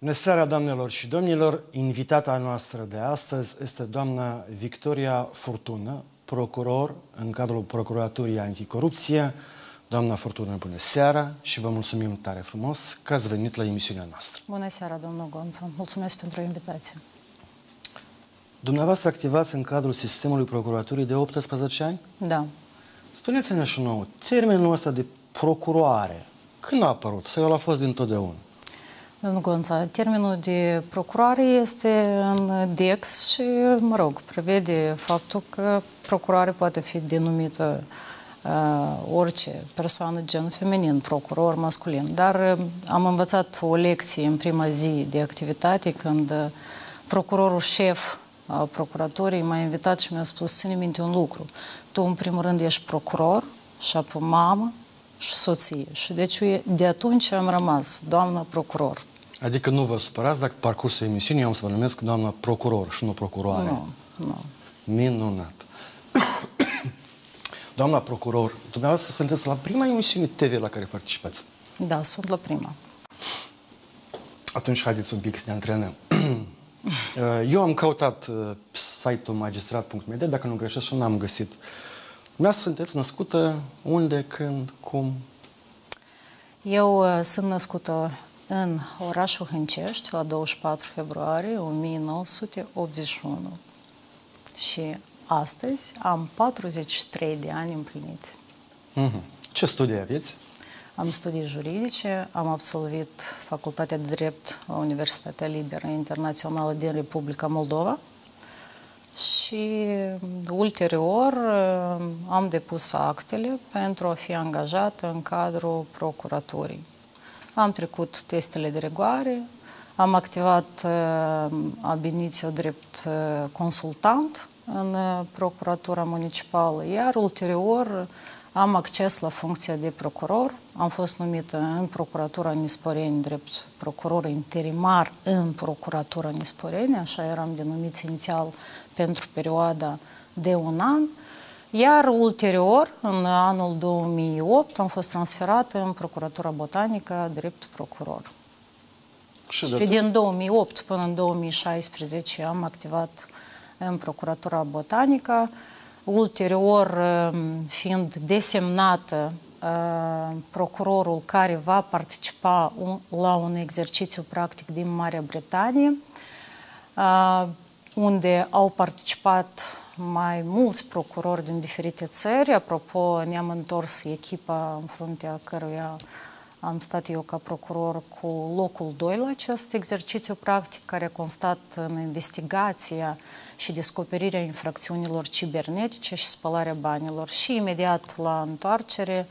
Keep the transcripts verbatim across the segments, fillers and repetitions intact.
Bună seara, doamnelor și domnilor! Invitata noastră de astăzi este doamna Victoria Furtună, procuror în cadrul Procuraturii Anticorupție. Doamna Furtună, bună seara și vă mulțumim tare frumos că ați venit la emisiunea noastră. Bună seara, domnul Gonța. Mulțumesc pentru invitație. Dumneavoastră activați în cadrul sistemului Procuraturii de optsprezece ani? Da. Spuneți-ne și nouă, termenul ăsta de procuroare, când a apărut? Sau el a fost dintotdeauna? Domnul Gonța, termenul de procurare este în D E X și, mă rog, prevede faptul că procurare poate fi denumită uh, orice persoană gen feminin, procuror masculin. Dar uh, am învățat o lecție în prima zi de activitate când uh, procurorul șef al procuraturii m-a invitat și mi-a spus: ține minte un lucru, tu în primul rând ești procuror și apoi mamă și soție. Și deci de atunci am rămas doamna procuror. Adică nu vă supărați dacă parcursul emisiunii eu am să vă numesc doamna procuror și nu procuroare. Nu, nu. Minunat. Doamna procuror, dumneavoastră sunteți la prima emisiune T V la care participați? Da, sunt la prima. Atunci haideți un pic să ne antrenăm. Eu am căutat site-ul magistrat punct m d, dacă nu greșesc, și n-am găsit. Dumneavoastră sunteți născută unde, când, cum? Eu uh, sunt născută în orașul Hâncești la douăzeci și patru februarie o mie nouă sute optzeci și unu și astăzi am patruzeci și trei de ani împliniți. Mm-hmm. Ce studii aveți? Am studii juridice, am absolvit Facultatea de Drept la Universitatea Liberă Internațională din Republica Moldova și ulterior am depus actele pentru a fi angajată în cadrul procuraturii. Am trecut testele de rigoare, am activat ab initio drept consultant în Procuratura Municipală, iar ulterior am acces la funcția de procuror. Am fost numită în Procuratura Nisporeni drept procuror interimar în Procuratura Nisporeni, așa eram denumiți inițial pentru perioada de un an, iar ulterior, în anul două mii opt, am fost transferată în Procuratura Botanică drept procuror. Și, și din două mii opt până în două mii șaisprezece am activat în Procuratura Botanică. Ulterior, fiind desemnată uh, procurorul care va participa un, la un exercițiu practic din Marea Britanie, uh, unde au participat mai mulți procurori din diferite țări. Apropo, ne-am întors echipa în fruntea căruia am stat eu ca procuror cu locul doi la acest exercițiu practic, care a constat în investigația și descoperirea infracțiunilor cibernetice și spălarea banilor. Și imediat la întoarcere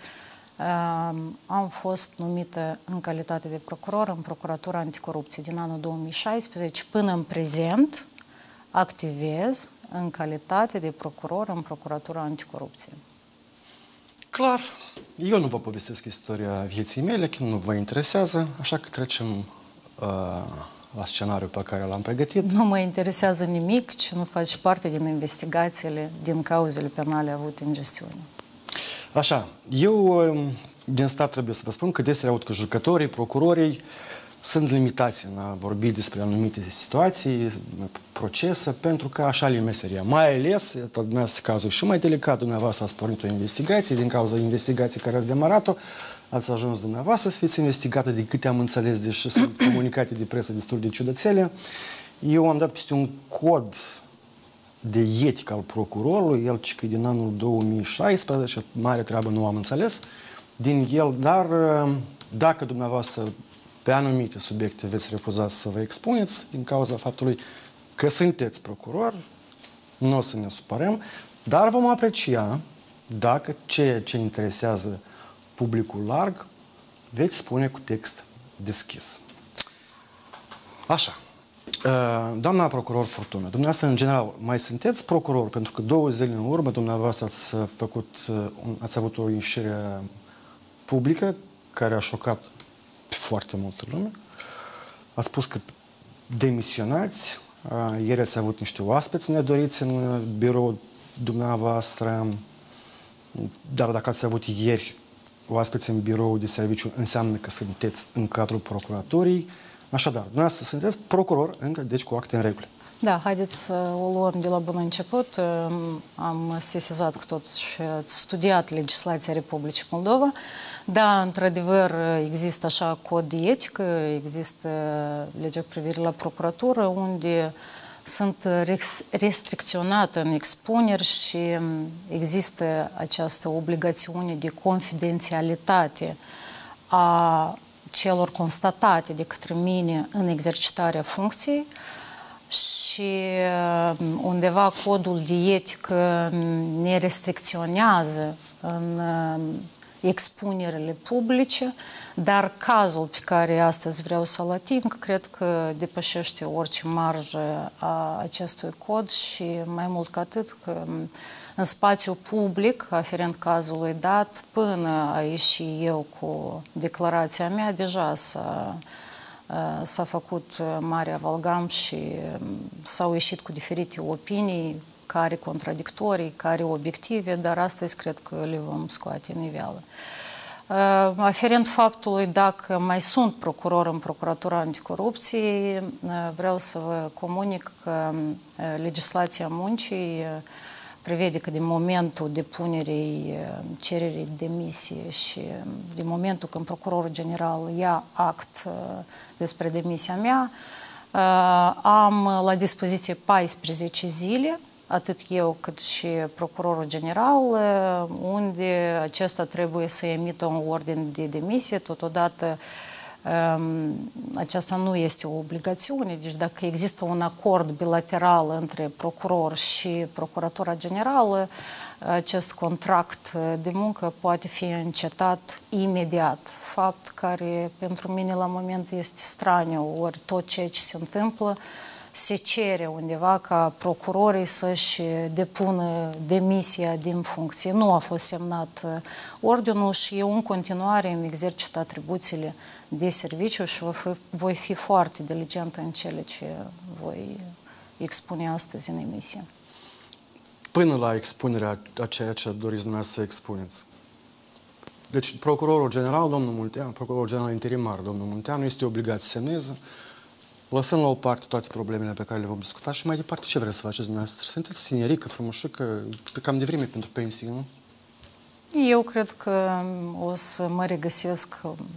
am fost numită în calitate de procuror în Procuratura Anticorupție. Din anul două mii șaisprezece până în prezent activez în calitate de procuror în Procuratura Anticorupție. Clar, eu nu vă povestesc istoria vieții mele, că nu vă interesează, așa că trecem uh, la scenariul pe care l-am pregătit. Nu mă interesează nimic ce nu face parte din investigațiile, din cauzele penale avute în gestiune. Așa, eu din stat trebuie să vă spun că deseori aud că jucătorii, procurorii sunt limitați în a vorbi despre anumite situații, procese, pentru că așa le meseria. Mai ales, dumneavoastră cazul și mai delicat, dumneavoastră ați pornit o investigație, din cauza investigației care ați demarat-o, ați ajuns dumneavoastră să fiți investigată, de câte am înțeles, deși sunt comunicate de presă destul de ciudățele. Eu am dat peste un cod de etică al procurorului, el că din anul două mii șaisprezece, mare treabă nu am înțeles din el, dar dacă dumneavoastră pe anumite subiecte veți refuza să vă expuneți din cauza faptului că sunteți procuror, nu o să ne supărăm, dar vom aprecia dacă ceea ce interesează publicul larg veți spune cu text deschis. Așa. Doamna procuror Furtună, dumneavoastră în general mai sunteți procuror, pentru că două zile în urmă dumneavoastră ați, făcut, ați avut o ieșire publică care a șocat foarte multă lume. A spus că demisionați. Ieri ați avut niște oaspeți nedoriți în birou dumneavoastră. Dar dacă ați avut ieri oaspeți în birou de serviciu, înseamnă că sunteți în cadrul procuraturii. Așadar, dumneavoastră sunteți procuror încă, deci cu acte în regulă. Da, haideți să o luăm de la bun început. Am sesizat cu toți și studiat legislația Republicii Moldova. Da, într-adevăr, există așa cod de etică, există legea cu privire la procuratură, unde sunt restricționate în expuneri și există această obligațiune de confidențialitate a celor constatate de către mine în exercitarea funcției. Și undeva codul de etică ne restricționează în expunerile publice, dar cazul pe care astăzi vreau să-l ating, cred că depășește orice marjă a acestui cod și mai mult ca atât că în spațiu public, aferent cazului dat, până a ieși eu cu declarația mea, deja s-a S-a făcut mare avalgam și s-au ieșit cu diferite opinii, care contradictorii, care obiective, dar astăzi cred că le vom scoate în iveală. Aferent faptului dacă mai sunt procuror în Procuratura Anticorupție, vreau să vă comunic că legislația muncii prevede că din momentul depunerii cererii de demisie și din momentul când procurorul general ia act despre demisia mea, am la dispoziție paisprezece zile, atât eu cât și procurorul general, unde acesta trebuie să emită un ordin de demisie. Totodată aceasta nu este o obligațiune, deci dacă există un acord bilateral între procuror și Procuratura Generală, acest contract de muncă poate fi încetat imediat, fapt care pentru mine la moment este straniu, ori tot ceea ce se întâmplă se cere undeva ca procurorii să-și depună demisia din funcție. Nu a fost semnat ordinul și eu în continuare îmi exercit atribuțiile de serviciu și voi fi foarte diligentă în cele ce voi expune astăzi în emisie. Până la expunerea a ceea ce doriți dumneavoastră să expuneți. Deci, procurorul general, domnul Munteanu, procurorul general interimar, domnul Munteanu, este obligat să semneze, lăsând la o parte toate problemele pe care le vom discuta și mai departe ce vreți să faceți dumneavoastră? Sunteți tinerică, frumușică, cam de vreme pentru pensie, nu? Eu cred că o să mă regăsesc,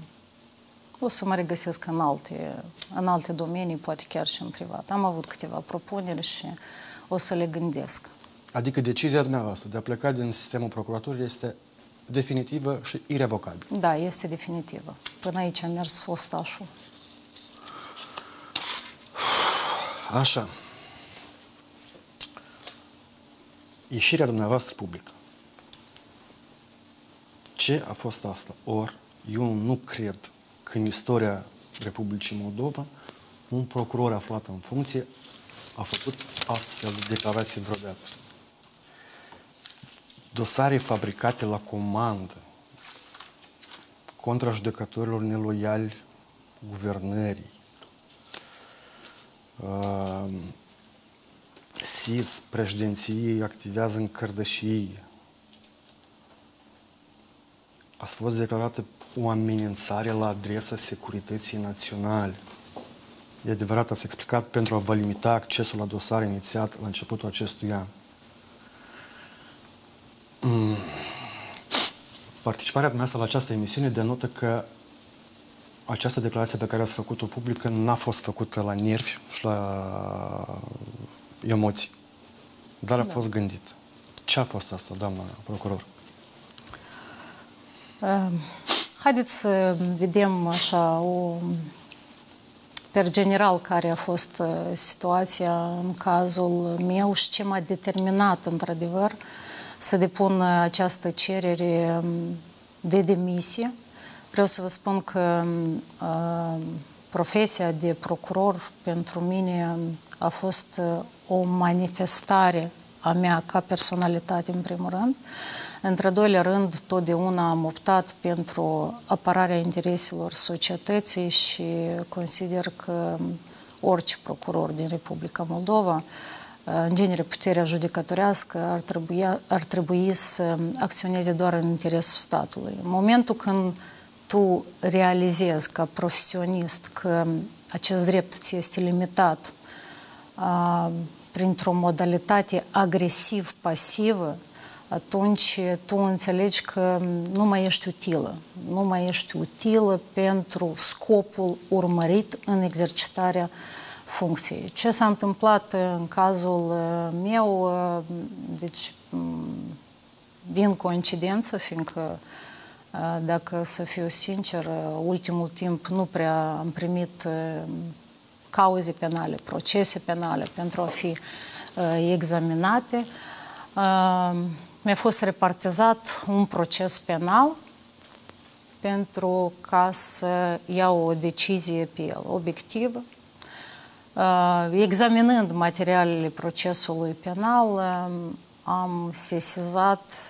o să mă regăsesc în alte, în alte domenii, poate chiar și în privat. Am avut câteva propuneri și o să le gândesc. Adică decizia dumneavoastră de a pleca din sistemul procuraturii este definitivă și irevocabilă? Da, este definitivă. Până aici a mers ostașul. Așa. Ieșirea dumneavoastră publică. Ce a fost asta? Ori, eu nu cred că în istoria Republicii Moldova un procuror aflat în funcție a făcut astfel de declarații vreodată. Dosare fabricate la comandă contra judecătorilor neloiali guvernării, Uh, S I S, președinției, activează în cărdășie. A fost declarată o amenințare la adresa securității naționale. E adevărat, ați explicat pentru a vă limita accesul la dosare inițiat la începutul acestui an. Mm. Participarea dumneavoastră la această emisiune denotă că această declarație pe care ați făcut-o publică n-a fost făcută la nervi și la emoții, dar a da. fost gândită. Ce a fost asta, doamna procuror? Uh, haideți să vedem așa o, per general care a fost uh, situația în cazul meu și ce m-a determinat într-adevăr să depun această cerere de demisie. Vreau să vă spun că uh, profesia de procuror pentru mine a fost uh, o manifestare a mea ca personalitate în primul rând. Într-al doilea rând, totdeauna am optat pentru apărarea intereselor societății și consider că orice procuror din Republica Moldova, în genere puterea judecătorească, ar trebui, ar trebui să acționeze doar în interesul statului. În momentul când tu realizezi ca profesionist că acest drept ți este limitat uh, printr-o modalitate agresiv-pasivă, atunci tu înțelegi că nu mai ești utilă. Nu mai ești utilă pentru scopul urmărit în exercitarea funcției. Ce s-a întâmplat în cazul meu, deci din coincidență, fiindcă, dacă să fiu sincer, ultimul timp nu prea am primit cauze penale, procese penale pentru a fi examinate. Mi-a fost repartizat un proces penal pentru ca să iau o decizie pe el, obiectivă. Examinând materialele procesului penal, am sesizat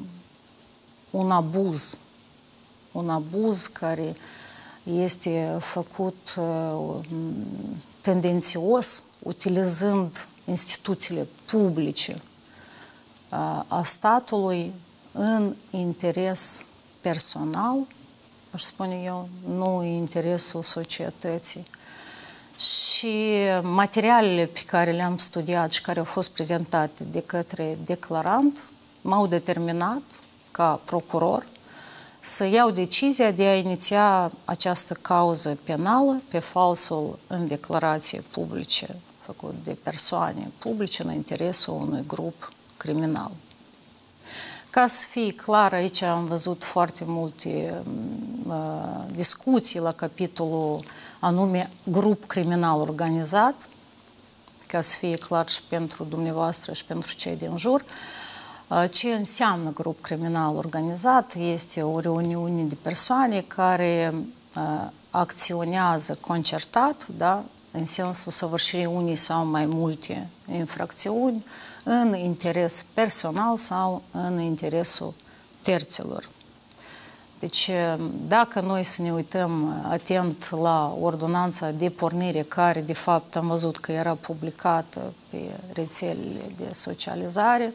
un abuz, un abuz care este făcut tendențios, utilizând instituțiile publice a statului în interes personal, aș spune eu, nu în interesul societății. Și materialele pe care le-am studiat și care au fost prezentate de către declarant m-au determinat, ca procuror, să iau decizia de a iniția această cauză penală pe falsul în declarație publice făcut de persoane publice în interesul unui grup criminal. Ca să fie clar, aici am văzut foarte multe uh, discuții la capitolul anume grup criminal organizat, ca să fie clar și pentru dumneavoastră și pentru cei din jur. Uh, ce înseamnă grup criminal organizat? Este o reuniune de persoane care uh, acționează concertat, da? În sensul săvârșirii unii sau mai multe infracțiuni, în interes personal sau în interesul terților. Deci, dacă noi să ne uităm atent la ordonanța de pornire, care de fapt am văzut că era publicată pe rețelele de socializare,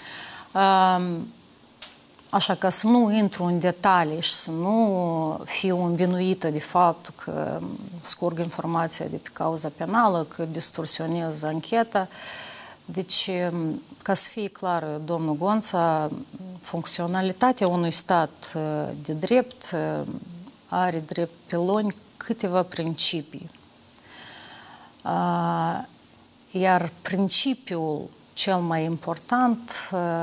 așa că să nu intru în detalii și să nu fiu învinuită de faptul că scurg informația de pe cauza penală, că distorsionez ancheta. Deci, ca să fie clar, domnul Gonța, funcționalitatea unui stat de drept are drept piloni câteva principii. Iar principiul cel mai important,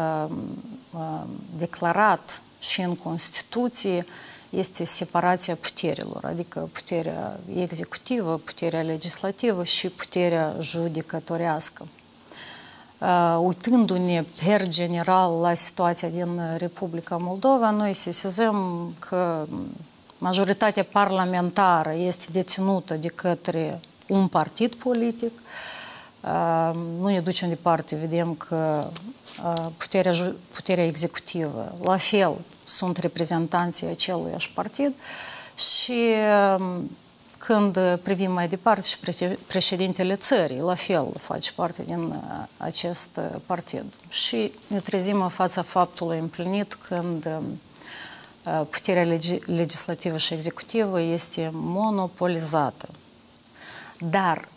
declarat și în Constituție, este separația puterilor, adică puterea executivă, puterea legislativă și puterea judecătorească. Uh, uitându-ne per general la situația din Republica Moldova, noi sesizăm că majoritatea parlamentară este deținută de către un partid politic. Uh, nu ne ducem departe, vedem că uh, puterea, puterea executivă, la fel, sunt reprezentanții aceluiași partid și uh, când privim mai departe și președintele țării, la fel, face parte din acest partid. Și ne trezim în fața faptului împlinit când puterea legislativă și executivă este monopolizată. Dar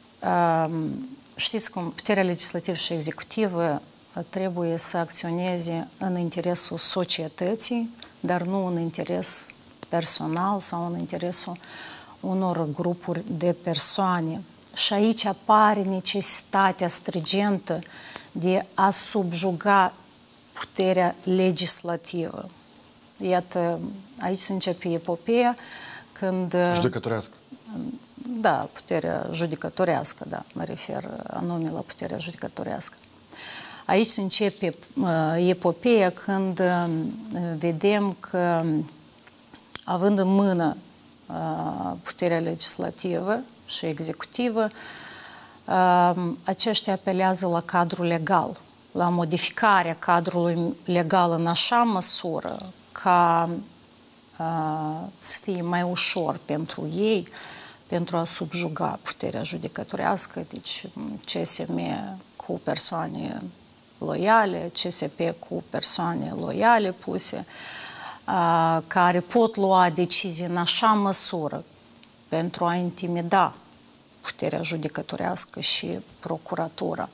știți cum, puterea legislativă și executivă trebuie să acționeze în interesul societății, dar nu în interes personal sau în interesul unor grupuri de persoane. Și aici apare necesitatea stringentă de a subjuga puterea legislativă. Iată, aici se începe epopeea când... Judecătorească. Da, puterea judecătorească, da, mă refer anume la puterea judecătorească. Aici se începe uh, epopeea când uh, vedem că, având în mână puterea legislativă și executivă, aceștia apelează la cadrul legal, la modificarea cadrului legal în așa măsură ca să fie mai ușor pentru ei, pentru a subjuga puterea judecătorească, deci C S M cu persoane loiale, C S P cu persoane loiale puse, care pot lua decizii în așa măsură pentru a intimida puterea judecătorească și procuratura.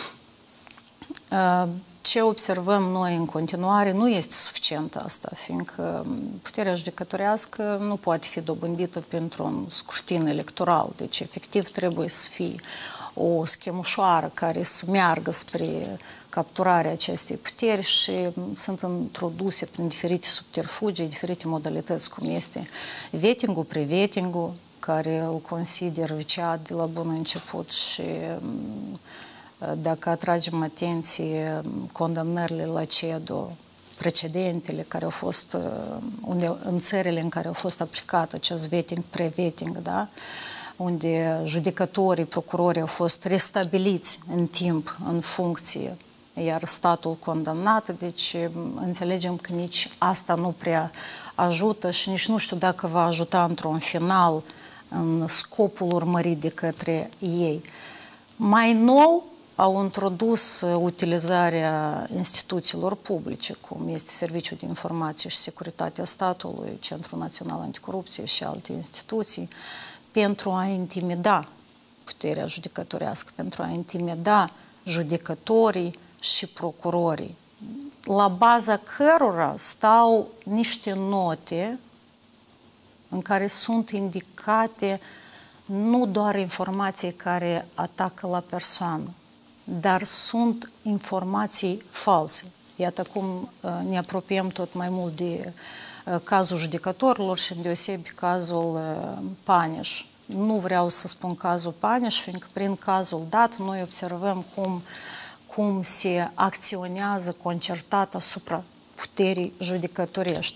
Ce observăm noi în continuare nu este suficient asta, fiindcă puterea judecătorească nu poate fi dobândită printr-un scrutin electoral, deci efectiv trebuie să fie o schemușoară care să meargă spre capturarea acestei puteri și sunt introduse prin diferite subterfugi, diferite modalități, cum este vetting-ul, pre-vetting-ul, care îl consider viciat de la bun început și dacă atragem atenție condamnările la CEDO, precedentele care au fost, unde, în țările în care au fost aplicat acest vetting, pre-vetting, da? Unde judecătorii, procurorii au fost restabiliți în timp, în funcție, iar statul condamnat, deci înțelegem că nici asta nu prea ajută și nici nu știu dacă va ajuta într-un final în scopul urmărit de către ei. Mai nou au introdus utilizarea instituțiilor publice, cum este Serviciul de Informație și Securitatea Statului, Centrul Național Anticorupție și alte instituții, pentru a intimida puterea judecătorească, pentru a intimida judecătorii și procurorii, la baza cărora stau niște note în care sunt indicate nu doar informații care atacă la persoană, dar sunt informații false. Iată cum ne apropiem tot mai mult de cazul judecătorilor și îndeosebi cazul Paneș. Nu vreau să spun cazul Paneș, fiindcă prin cazul dat noi observăm cum, cum se acționează concertat asupra puterii judecătorești.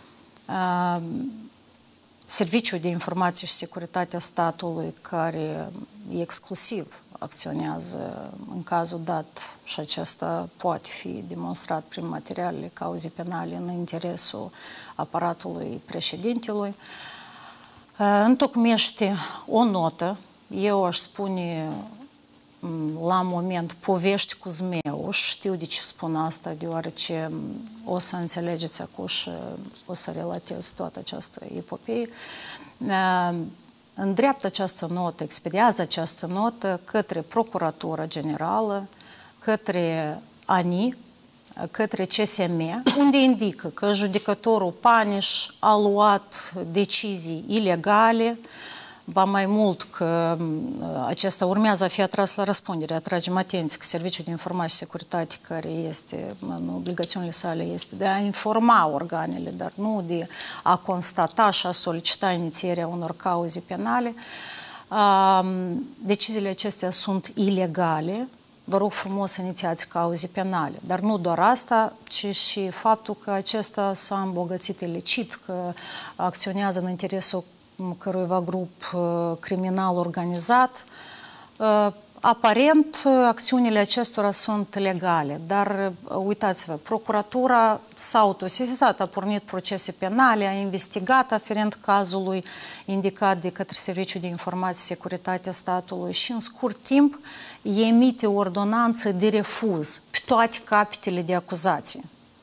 Serviciul de Informație și Securitatea Statului, care exclusiv acționează în cazul dat și acesta poate fi demonstrat prin materialele cauzei penale în interesul aparatului președintelui, întocmește o notă, eu aș spune la moment povești cu zmeu. Știu de ce spun asta, deoarece o să înțelegeți acum și o să relatez toată această epopee. Îndreaptă această notă, expediază această notă către Procuratura Generală, către A N I, către C S M, unde indică că judecătorul Paneș a luat decizii ilegale, ba mai mult că acesta urmează a fi atras la răspundere. Atragem atenție că Serviciul de Informație și Securitate, care este, în obligațiunile sale, este de a informa organele, dar nu de a constata și a solicita inițierea unor cauze penale. Deciziile acestea sunt ilegale. Vă rog frumos să inițiați cauze penale. Dar nu doar asta, ci și faptul că acesta s-a îmbogățit ilicit, că acționează în interesul căruiva grup criminal organizat. Aparent, acțiunile acestora sunt legale, dar uitați-vă, procuratura s-a autosesizat, a pornit procese penale, a investigat aferent cazului indicat de către Serviciul de Informație și Securitatea Statului și în scurt timp emite ordonanță de refuz pe toate capitele de acuzație.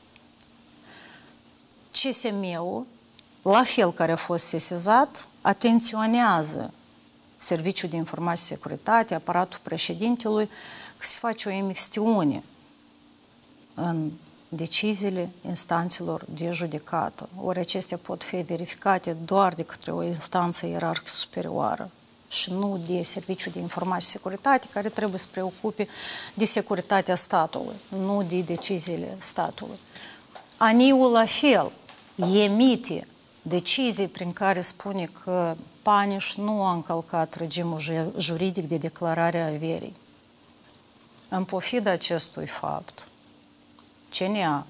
C S M-ul, la fel care a fost sesizat, atenționează Serviciul de Informație și Securitate, aparatul președintelui, că se face o imixtiune în deciziile instanțelor de judecată. Ori acestea pot fi verificate doar de către o instanță ierarhică superioară și nu de Serviciul de Informație și Securitate, care trebuie să preocupe de securitatea statului, nu de deciziile statului. A N I-ul la fel emite decizii prin care spune că Paneș nu a încălcat regimul juridic de declarare a averii. În pofida acestui fapt, C N A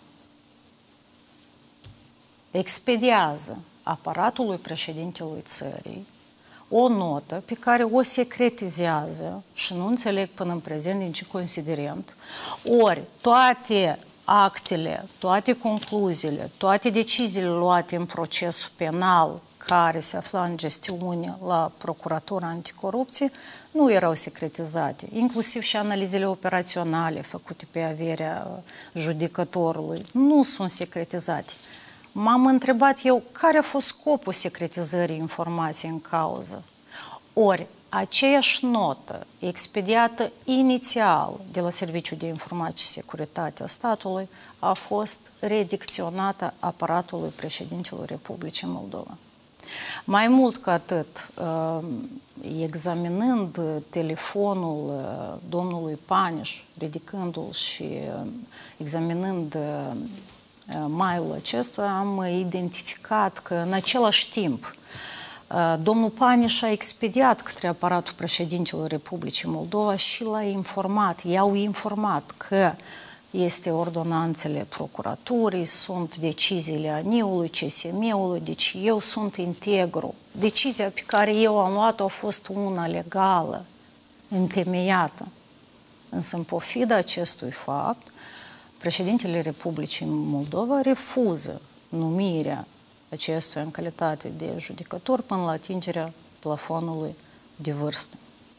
expediază aparatului președintelui țării o notă pe care o secretizează și nu înțeleg până în prezent din ce considerent, ori toate actele, toate concluziile, toate deciziile luate în procesul penal care se afla în gestiune la Procuratura Anticorupție nu erau secretizate, inclusiv și analizele operaționale făcute pe averea judecătorului nu sunt secretizate. M-am întrebat eu care a fost scopul secretizării informației în cauză. Ori aceeași notă expediată inițial de la Serviciul de Informații și Securitate a statului a fost redicționată aparatului președintelui Republicii Moldova. Mai mult ca atât, examinând telefonul domnului Paniș, ridicându-l și examinând mail-ul acesta, am identificat că în același timp domnul Paniș a expediat către aparatul președintelui Republicii Moldova și l-a informat, i-au informat că este ordonanțele procuraturii, sunt deciziile A N I-ului, C S M-ului, deci eu sunt integru. Decizia pe care eu am luat-o a fost una legală, întemeiată. Însă, în pofida acestui fapt, președintele Republicii Moldova refuză numirea acestuia în calitate de judecător până la atingerea plafonului de vârstă.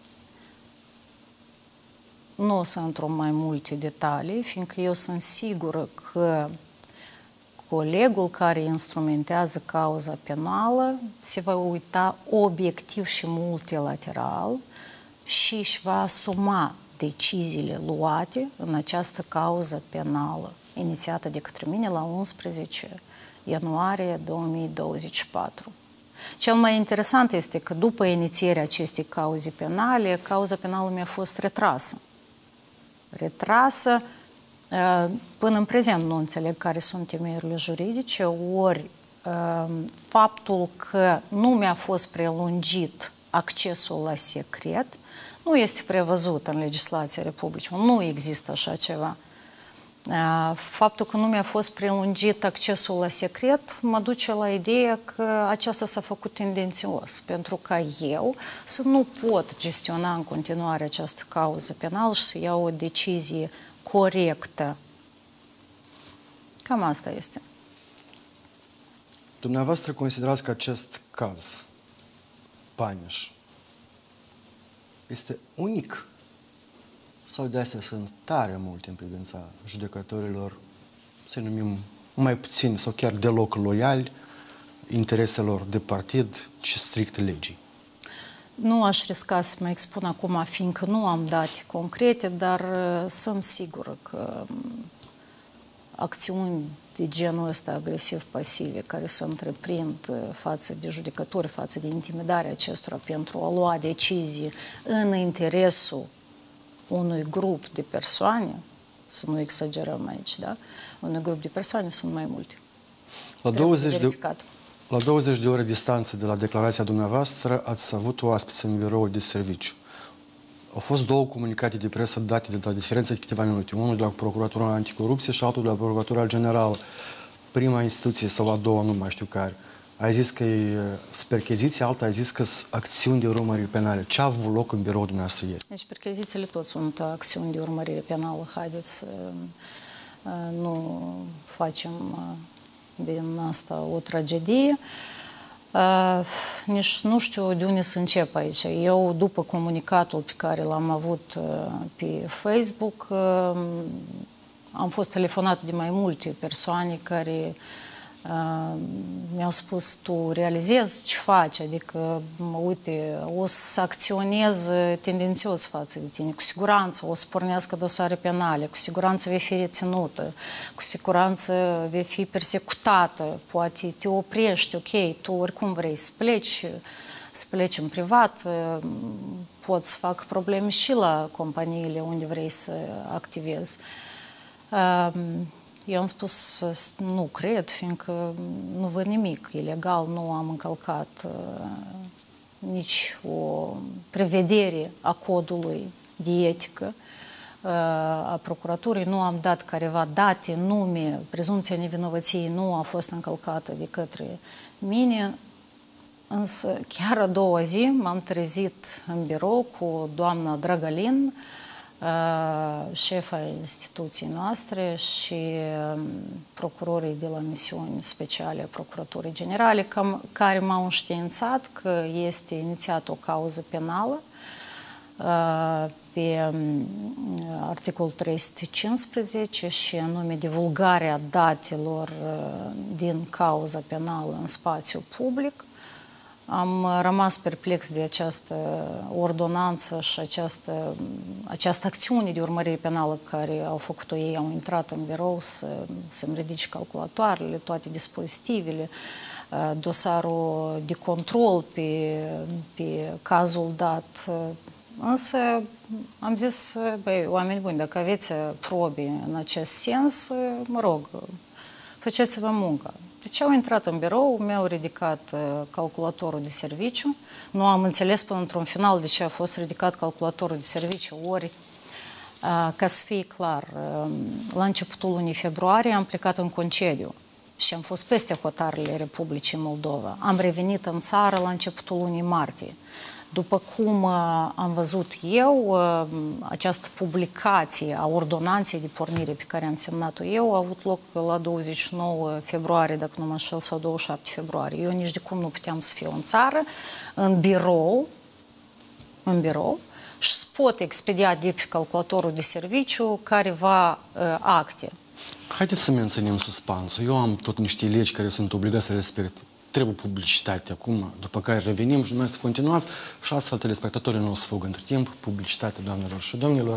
Nu o să intru mai multe detalii, fiindcă eu sunt sigură că colegul care instrumentează cauza penală se va uita obiectiv și multilateral și își va asuma deciziile luate în această cauză penală, inițiată de către mine la unsprezece ianuarie două mii douăzeci și patru. Cel mai interesant este că după inițierea acestei cauze penale, cauza penală mi-a fost retrasă. Retrasă, până în prezent nu înțeleg care sunt temeiurile juridice, ori faptul că nu mi-a fost prelungit accesul la secret nu este prevăzut în legislația Republicii, nu există așa ceva. Faptul că nu mi-a fost prelungit accesul la secret mă duce la ideea că aceasta s-a făcut tendențios, pentru ca eu să nu pot gestiona în continuare această cauză penală și să iau o decizie corectă. Cam asta este. Dumneavoastră considerați că acest caz, Paniș, este unic? Sau de astea sunt tare multe în privința judecătorilor, să numim mai puțin sau chiar deloc loiali intereselor de partid și strict legii? Nu aș risca să mă expun acum, fiindcă nu am date concrete, dar sunt sigură că acțiuni de genul ăsta agresiv-pasive care se întreprind față de judecători, față de intimidarea acestora pentru a lua decizii în interesul unui grup de persoane, să nu exagerăm aici, da? Unui grup de persoane sunt mai multe. La douăzeci, de, la douăzeci de ore distanță de la declarația dumneavoastră ați avut o oaspeță în birou de serviciu. Au fost două comunicate de presă date de la diferență de câteva minute. Unul de la Procuratura Anticorupție și altul de la Procuratura Generală. Prima instituție sau a doua, nu mai știu care. A zis că e percheziție, alta a zis că sunt acțiuni de urmărire penale. Ce a avut loc în biroul dumneavoastră ieri? Deci perchezițiile tot sunt acțiuni de urmărire penală. Haideți să nu facem din asta o tragedie. Nici nu știu de unde să încep aici. Eu, după comunicatul pe care l-am avut pe Facebook, am fost telefonată de mai multe persoane care Uh, mi-au spus, tu realizezi ce faci, adică, uite, o să acționez tendențios față de tine, cu siguranță o să pornească dosare penale, cu siguranță vei fi reținută, cu siguranță vei fi persecutată, poate te oprești, ok, tu oricum vrei să pleci, să pleci în privat, pot să fac probleme și la companiile unde vrei să activezi. Uh, Eu am spus, nu cred, fiindcă nu văd nimic ilegal, nu am încălcat uh, nici o prevedere a codului de etică uh, a procuraturii, nu am dat careva date, nume, prezumția nevinovăției nu a fost încălcată de către mine, însă chiar a doua zi m-am trezit în birou cu doamna Drăgălin, șefa instituției noastre și procurorii de la misiuni speciale a Procuraturii Generale, care m-au înștiințat că este inițiată o cauză penală pe articolul trei sute cincisprezece și anume divulgarea datelor din cauza penală în spațiu public. Am rămas perplex de această ordonanță și această, această acțiune de urmărire penală care au făcut-o ei, au intrat în birou să, să-mi ridice calculatoarele, toate dispozitivele, dosarul de control pe, pe cazul dat. Însă am zis, băi, oameni buni, dacă aveți probe în acest sens, mă rog, faceți-vă munca. Deci au intrat în birou, mi-au ridicat calculatorul de serviciu. Nu am înțeles până într-un final de ce a fost ridicat calculatorul de serviciu, ori, ca să fie clar, la începutul lunii februarie am plecat în concediu și am fost peste hotarele Republicii Moldova. Am revenit în țară la începutul lunii martie. După cum am văzut eu, această publicație a ordonanței de pornire pe care am semnat-o eu a avut loc la douăzeci și nouă februarie, dacă nu mă înșel, sau douăzeci și șapte februarie. Eu nici de cum nu puteam să fiu în țară, în birou, în birou, și să pot expedia de pe calculatorul de serviciu careva acte. Haideți să menținem suspansul. Eu am tot niște legi care sunt obligați să respect. Trebuie publicitate acum, după care revenim și dumneavoastră continuați și astfel telespectatorii nu o să fugă între timp. Publicitate, doamnelor și domnilor.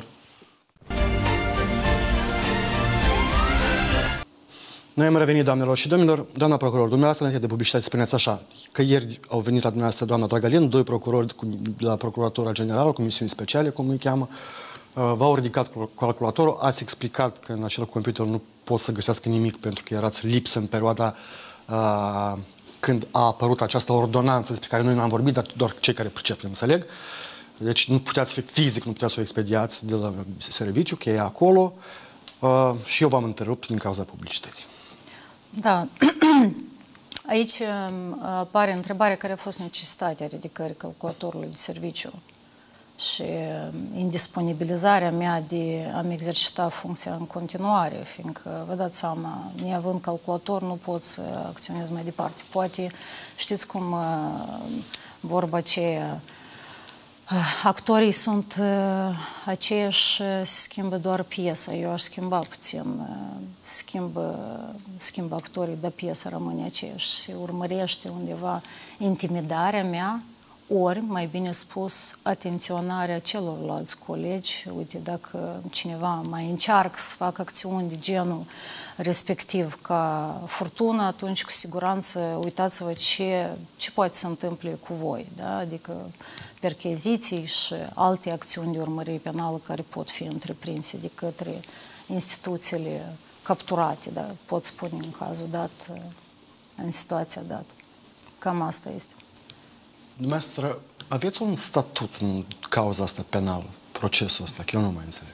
Noi am revenit, doamnelor și domnilor. Doamna procuror, dumneavoastră, înainte de publicitate, spuneți așa, că ieri au venit la dumneavoastră doamna Dragalin, doi procurori de la Procuratura Generală, Comisiuni Speciale, cum îi cheamă, v-au ridicat calculatorul, ați explicat că în acel computer nu pot să găsească nimic pentru că erați lipsă în perioada uh, când a apărut această ordonanță despre care noi nu am vorbit, dar doar cei care pricep înțeleg. Deci nu puteați fi fizic, nu puteați să o expediați de la serviciu, că e acolo uh, și eu v-am întrerupt din cauza publicității. Da. Aici apare întrebarea care a fost necesitatea ridicării calculatorului de serviciu și indisponibilizarea mea de a-mi exercita funcția în continuare, fiindcă, vă dați seama, neavând calculator nu pot să acționez mai departe. Poate, știți cum vorba aceea, actorii sunt aceiași, se schimbă doar piesa. Eu aș schimba puțin, schimbă, schimbă actorii, dar piesa rămâne aceeași. Se urmărește undeva intimidarea mea, ori, mai bine spus, atenționarea celorlalți colegi. Uite, dacă cineva mai încearcă să facă acțiuni de genul respectiv ca furtună, atunci cu siguranță uitați-vă ce, ce poate să întâmple cu voi. Da? Adică percheziții și alte acțiuni de urmărire penală care pot fi întreprinse de către instituțiile capturate, da? Pot spune în cazul dat, în situația dată. Cam asta este. Dumneavoastră, aveți un statut în cauza asta penală, procesul ăsta, că eu nu mai înțeleg.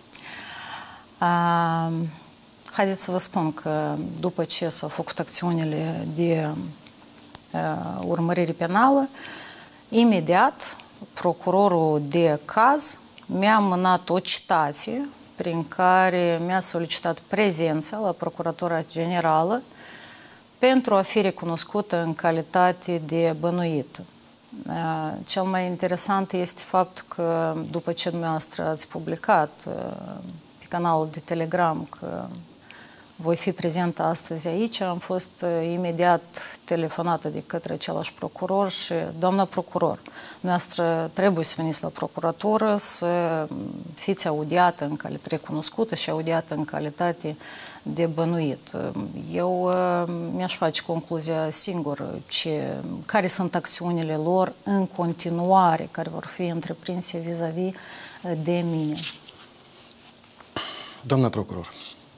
Uh, haideți să vă spun că după ce s-au făcut acțiunile de uh, urmărire penală, imediat procurorul de caz mi-a mânat o citație prin care mi-a solicitat prezența la Procuratura Generală pentru a fi recunoscută în calitate de bănuită. Cel mai interesant este faptul că după ce dumneavoastră ați publicat pe canalul de Telegram că voi fi prezentă astăzi aici, am fost imediat telefonată de către același procuror și doamna procuror, dumneavoastră trebuie să veniți la procuratură să fiți audiată în calitate recunoscută și audiată în calitate de bănuit. Eu mi-aș face concluzia singur ce, care sunt acțiunile lor în continuare, care vor fi întreprinse vis-a-vis de mine. Doamna procuror,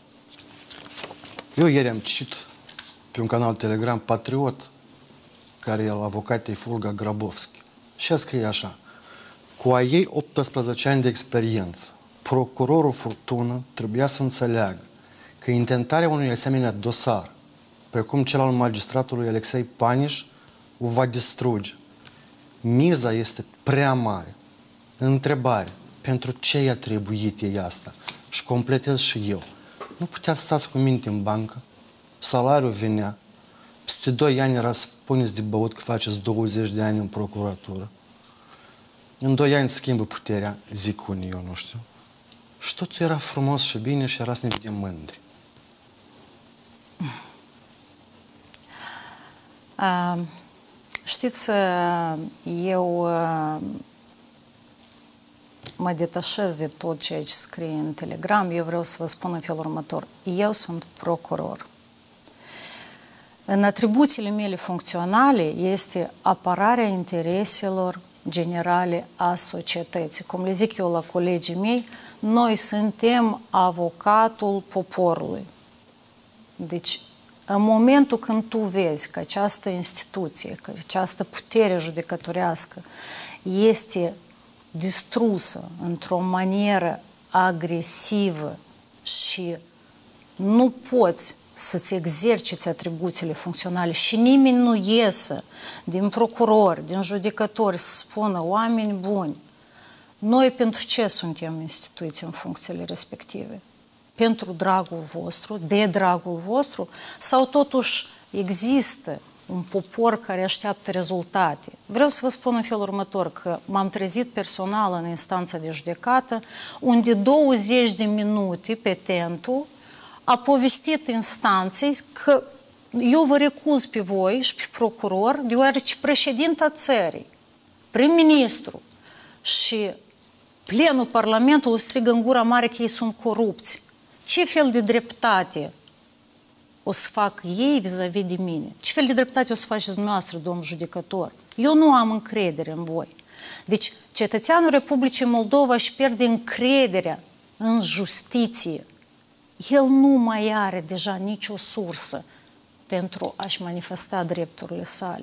eu ieri am citit pe un canal Telegram Patriot, care e al avocatei Fulga Grabovski, și a scrie așa: cu a ei optsprezece ani de experiență, procurorul Furtună trebuia să înțeleagă că intentarea unui asemenea dosar, precum cel al magistratului Alexei Paniș, o va distruge. Miza este prea mare. Întrebare: pentru ce i-a trebuit ei asta? Și completez și eu. Nu puteați stați cu minte în bancă, salariul venea, peste doi ani era să puneți de băut că faceți douăzeci de ani în procuratură. În doi ani schimbă puterea, zic unii, eu nu știu. Și totul era frumos și bine și era să ne vedem mândri. Uh, Știți, eu mă detașez de tot ceea ce scrie în Telegram. Eu vreau să vă spun în felul următor. Eu sunt procuror. În atribuțiile mele funcționale este apărarea intereselor generale a societății. Cum le zic eu la colegii mei, noi suntem avocatul poporului. Deci, în momentul când tu vezi că această instituție, că această putere judecătorească este distrusă într-o manieră agresivă și nu poți să-ți exerciți atribuțiile funcționale și nimeni nu iesă din procurori, din judecători să spună, oameni buni, noi pentru ce suntem instituiți în funcțiile respective? Pentru dragul vostru, de dragul vostru, sau totuși există un popor care așteaptă rezultate? Vreau să vă spun în felul următor, că m-am trezit personal în instanța de judecată, unde douăzeci de minute petentul a povestit instanței că eu vă recuz pe voi și pe procuror, deoarece președinta țării, prim-ministru și plenul Parlamentului strigă în gura mare că ei sunt corupți. Ce fel de dreptate o să fac ei vis-a-vis de mine? Ce fel de dreptate o să faceți dumneavoastră, domn judecător? Eu nu am încredere în voi. Deci, cetățeanul Republicii Moldova își pierde încrederea în justiție. El nu mai are deja nicio sursă pentru a-și manifesta drepturile sale.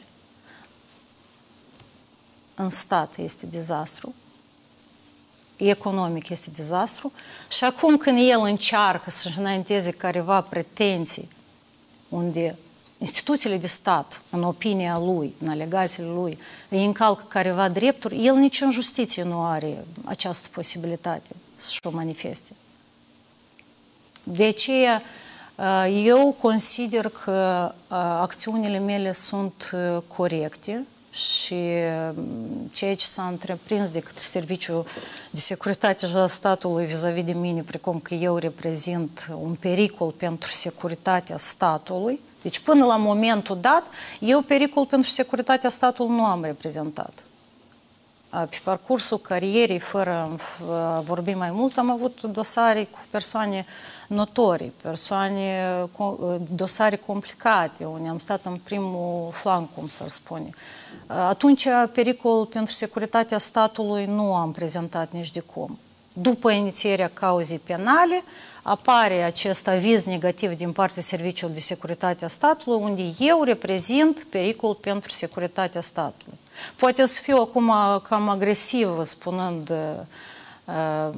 În stat este dezastru, economic este dezastru și acum când el încearcă să-și înainteze careva pretenții unde instituțiile de stat, în opinia lui, în alegațiile lui, îi încalcă careva drepturi, el nici în justiție nu are această posibilitate să-și o manifeste. De aceea, eu consider că acțiunile mele sunt corecte și ceea ce s-a întreprins de către Serviciul de Securitate a statului vis-a-vis de mine, precum că eu reprezint un pericol pentru securitatea statului, deci până la momentul dat, eu pericol pentru securitatea statului nu am reprezentat. Pe parcursul carierei, fără a vorbi mai mult, am avut dosare cu persoane notorii, persoane, dosare complicate, unde am stat în primul flanc, cum s-ar spune. Atunci, pericol pentru securitatea statului nu am prezentat nici de cum. După inițierea cauzei penale, apare acest aviz negativ din partea Serviciului de Securitate a statului, unde eu reprezint pericol pentru securitatea statului. Poate să fiu acum cam agresivă, spunând uh,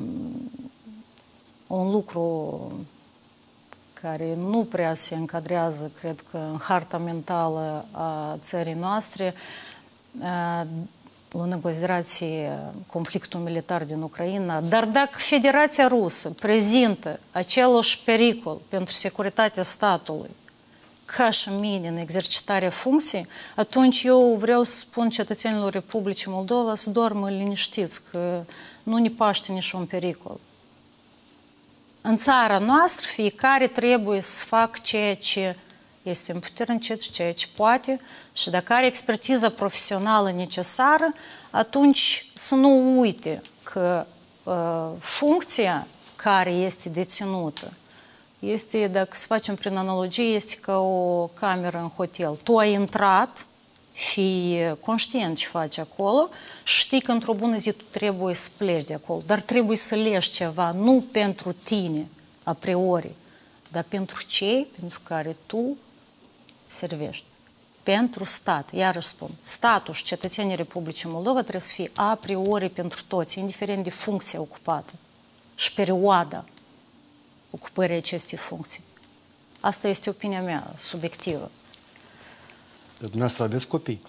un lucru care nu prea se încadrează, cred că, în harta mentală a țării noastre, uh, luând în considerație conflictul militar din Ucraina, dar dacă Federația Rusă prezintă același pericol pentru securitatea statului ca și mine în exercitarea funcției, atunci eu vreau să spun cetățenilor Republicii Moldova să doarmă liniștiți, că nu ne paște niciun pericol. În țara noastră, fiecare trebuie să facă ceea ce este împuternicit și ceea ce poate și dacă are expertiza profesională necesară, atunci să nu uite că uh, funcția care este deținută este, dacă să facem prin analogie, este ca o cameră în hotel. Tu ai intrat, fii conștient ce faci acolo și știi că într-o bună zi tu trebuie să pleci de acolo, dar trebuie să legi ceva, nu pentru tine, a priori, dar pentru cei pentru care tu servești. Pentru stat, iarăși spun, statul și cetățenii Republicii Moldova trebuie să fie a priori pentru toți, indiferent de funcția ocupată și perioada ocupării acestei funcții. Asta este opinia mea subiectivă. Dar dumneavoastră aveți copii?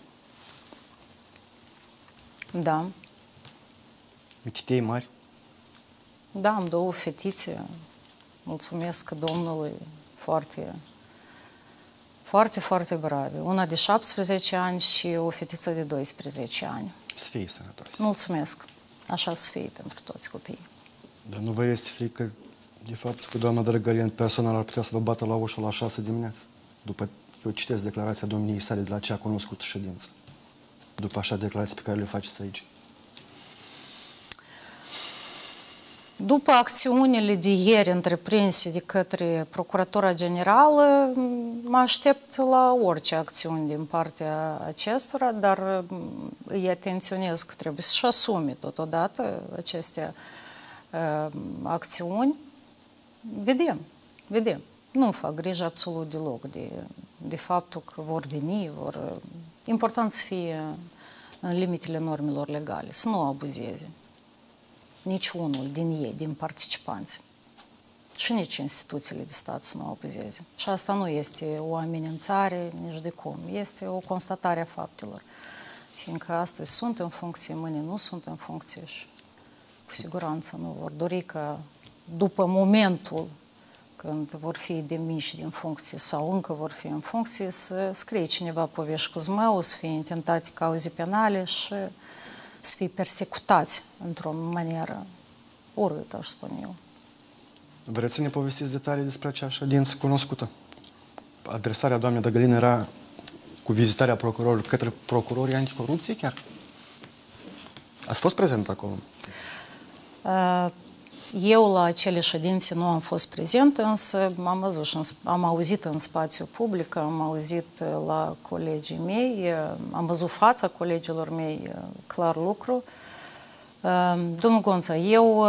Da. Chitei mari? Da, am două fetițe. Mulțumesc Domnului, foarte, foarte, foarte brave. Una de șaptesprezece ani și o fetiță de doisprezece ani. Să fie sănătoase. Mulțumesc. Așa să fie pentru toți copiii. Dar nu vă este frică de faptul că doamna Drăgărian personal ar putea să vă bată la ușă la șase dimineața? După eu citesc declarația domniei sale de la cea cunoscută ședință. după așa declarații pe care le faceți aici? După acțiunile de ieri întreprinse de către Procuratura Generală, mă aștept la orice acțiuni din partea acestora, dar îi atenționez că trebuie să-și asume totodată aceste uh, acțiuni. Vedem, vedem. Nu fac grijă absolut deloc de, de faptul că vor veni, vor... Important să fie în limitele normelor legale, să nu abuzeze niciunul din ei, din participanți. Și nici instituțiile de stat să nu abuzeze. Și asta nu este o amenințare nici de cum. Este o constatare a faptelor. Fiindcă astăzi sunt în funcție, mâine nu sunt în funcție și cu siguranță nu vor dori ca după momentul când vor fi demiși din funcție sau încă vor fi în funcție, să scrie cineva povești cu zmău, să fie intentate cauze penale și să fie persecutați într-o manieră urâtă, aș spune eu. Vreți să ne povestiți detalii despre acea ședință cunoscută? Adresarea doamnei Dăgălin era cu vizitarea procurorului către procurorii anticorupție chiar? Ați fost prezent acolo? Eu la acele ședințe nu am fost prezent, însă am văzut și am auzit în spațiu public, am auzit la colegii mei, am văzut fața colegilor mei, clar lucru. Domnul Gonța, eu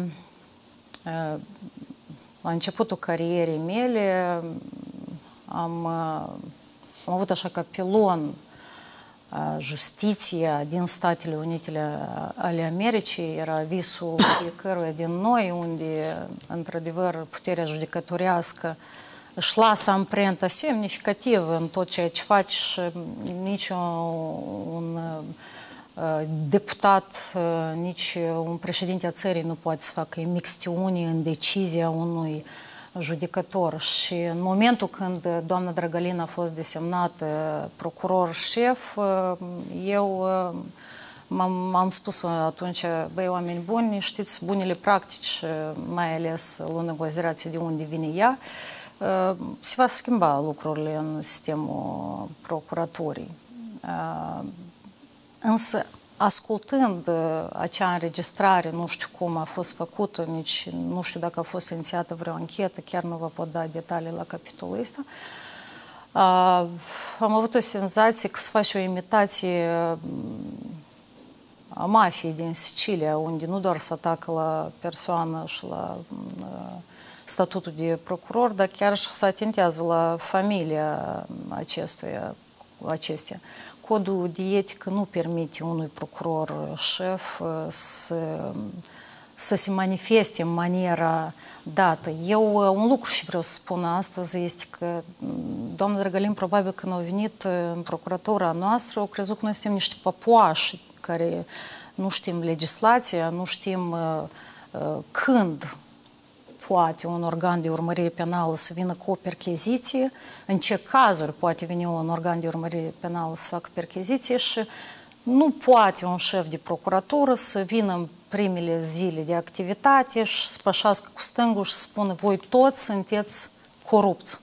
la începutul carierei mele am, am avut așa ca pilon justiția din Statele Unite ale Americii, era visul fiecăruia din noi, unde, într-adevăr, puterea judecătorească își lasă amprenta semnificativă în tot ceea ce face și nici un deputat, nici un președinte a țării nu poate să facă imixtiuni în decizia unui judecător. Și în momentul când doamna Drăgălin a fost desemnată procuror șef, eu m-am spus atunci, băi, oameni buni, știți, bunele practici, mai ales lună considerație de unde vine ea, se va schimba lucrurile în sistemul procuraturii. Însă, ascultând acea înregistrare, nu știu cum a fost făcută, nici nu știu dacă a fost inițiată vreo anchetă, chiar nu vă pot da detalii la capitolul ăsta, am avut o senzație că se face o imitație a mafiei din Sicilia, unde nu doar se atacă la persoană și la statutul de procuror, dar chiar și se atentează la familia acestuia, acestea. Codul de etică nu permite unui procuror șef să, să se manifeste în maniera dată. Eu un lucru și vreau să spun astăzi este că doamna Drăgălin probabil când a venit în procuratura noastră, au crezut că noi suntem niște păpuași care nu știm legislația, nu știm uh, uh, când poate un organ de urmărire penală să vină cu o percheziție, în ce cazuri poate veni un organ de urmărire penală să facă percheziție și nu poate un șef de procuratură să vină în primele zile de activitate și să pășească cu stângul și să spună voi toți sunteți corupți.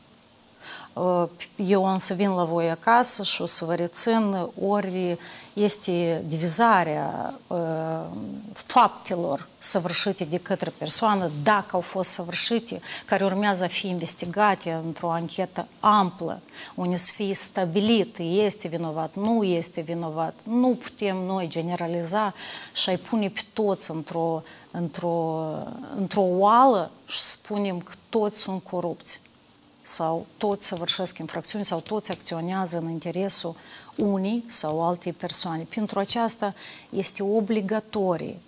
Eu însă vin la voi acasă și o să vă rețin, ori este divizarea uh, faptelor săvârșite de către persoană, dacă au fost săvârșite, care urmează a fi investigate într-o anchetă amplă, unde să fie stabilit, este vinovat, nu este vinovat. Nu putem noi generaliza și a-i pune pe toți într-o într-o, într-o oală și spunem că toți sunt corupți sau toți săvârșesc infracțiuni sau toți acționează în interesul unii sau altei persoane. Pentru aceasta este obligatorie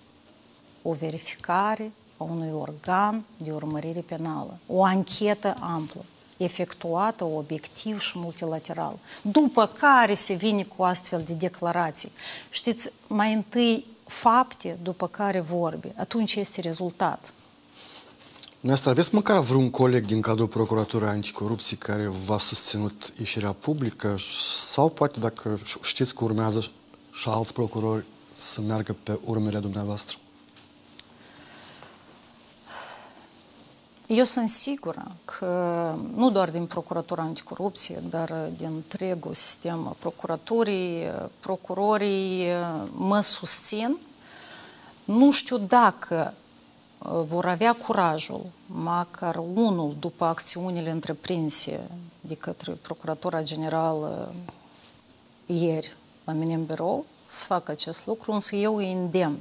o verificare a unui organ de urmărire penală, o anchetă amplă, efectuată obiectiv și multilateral, după care se vine cu astfel de declarații. Știți, mai întâi fapte, după care vorbe, atunci este rezultat. Dumneavoastră, aveți măcar vreun coleg din cadrul Procuraturii Anticorupție care v-a susținut ieșirea publică sau poate, dacă știți că urmează și alți procurori să meargă pe urmele dumneavoastră? Eu sunt sigură că nu doar din Procuratura Anticorupție, dar din întregul sistem a procuraturii, procurorii mă susțin. Nu știu dacă vor avea curajul, măcar unul după acțiunile întreprinse de către Procuratura Generală ieri la mine în birou, să facă acest lucru, însă eu îi îndemn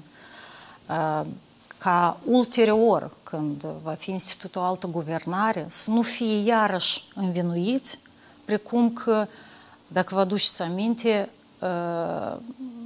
ca ulterior, când va fi instituită o altă guvernare, să nu fie iarăși învinuiți, precum că, dacă vă aduceți aminte, uh,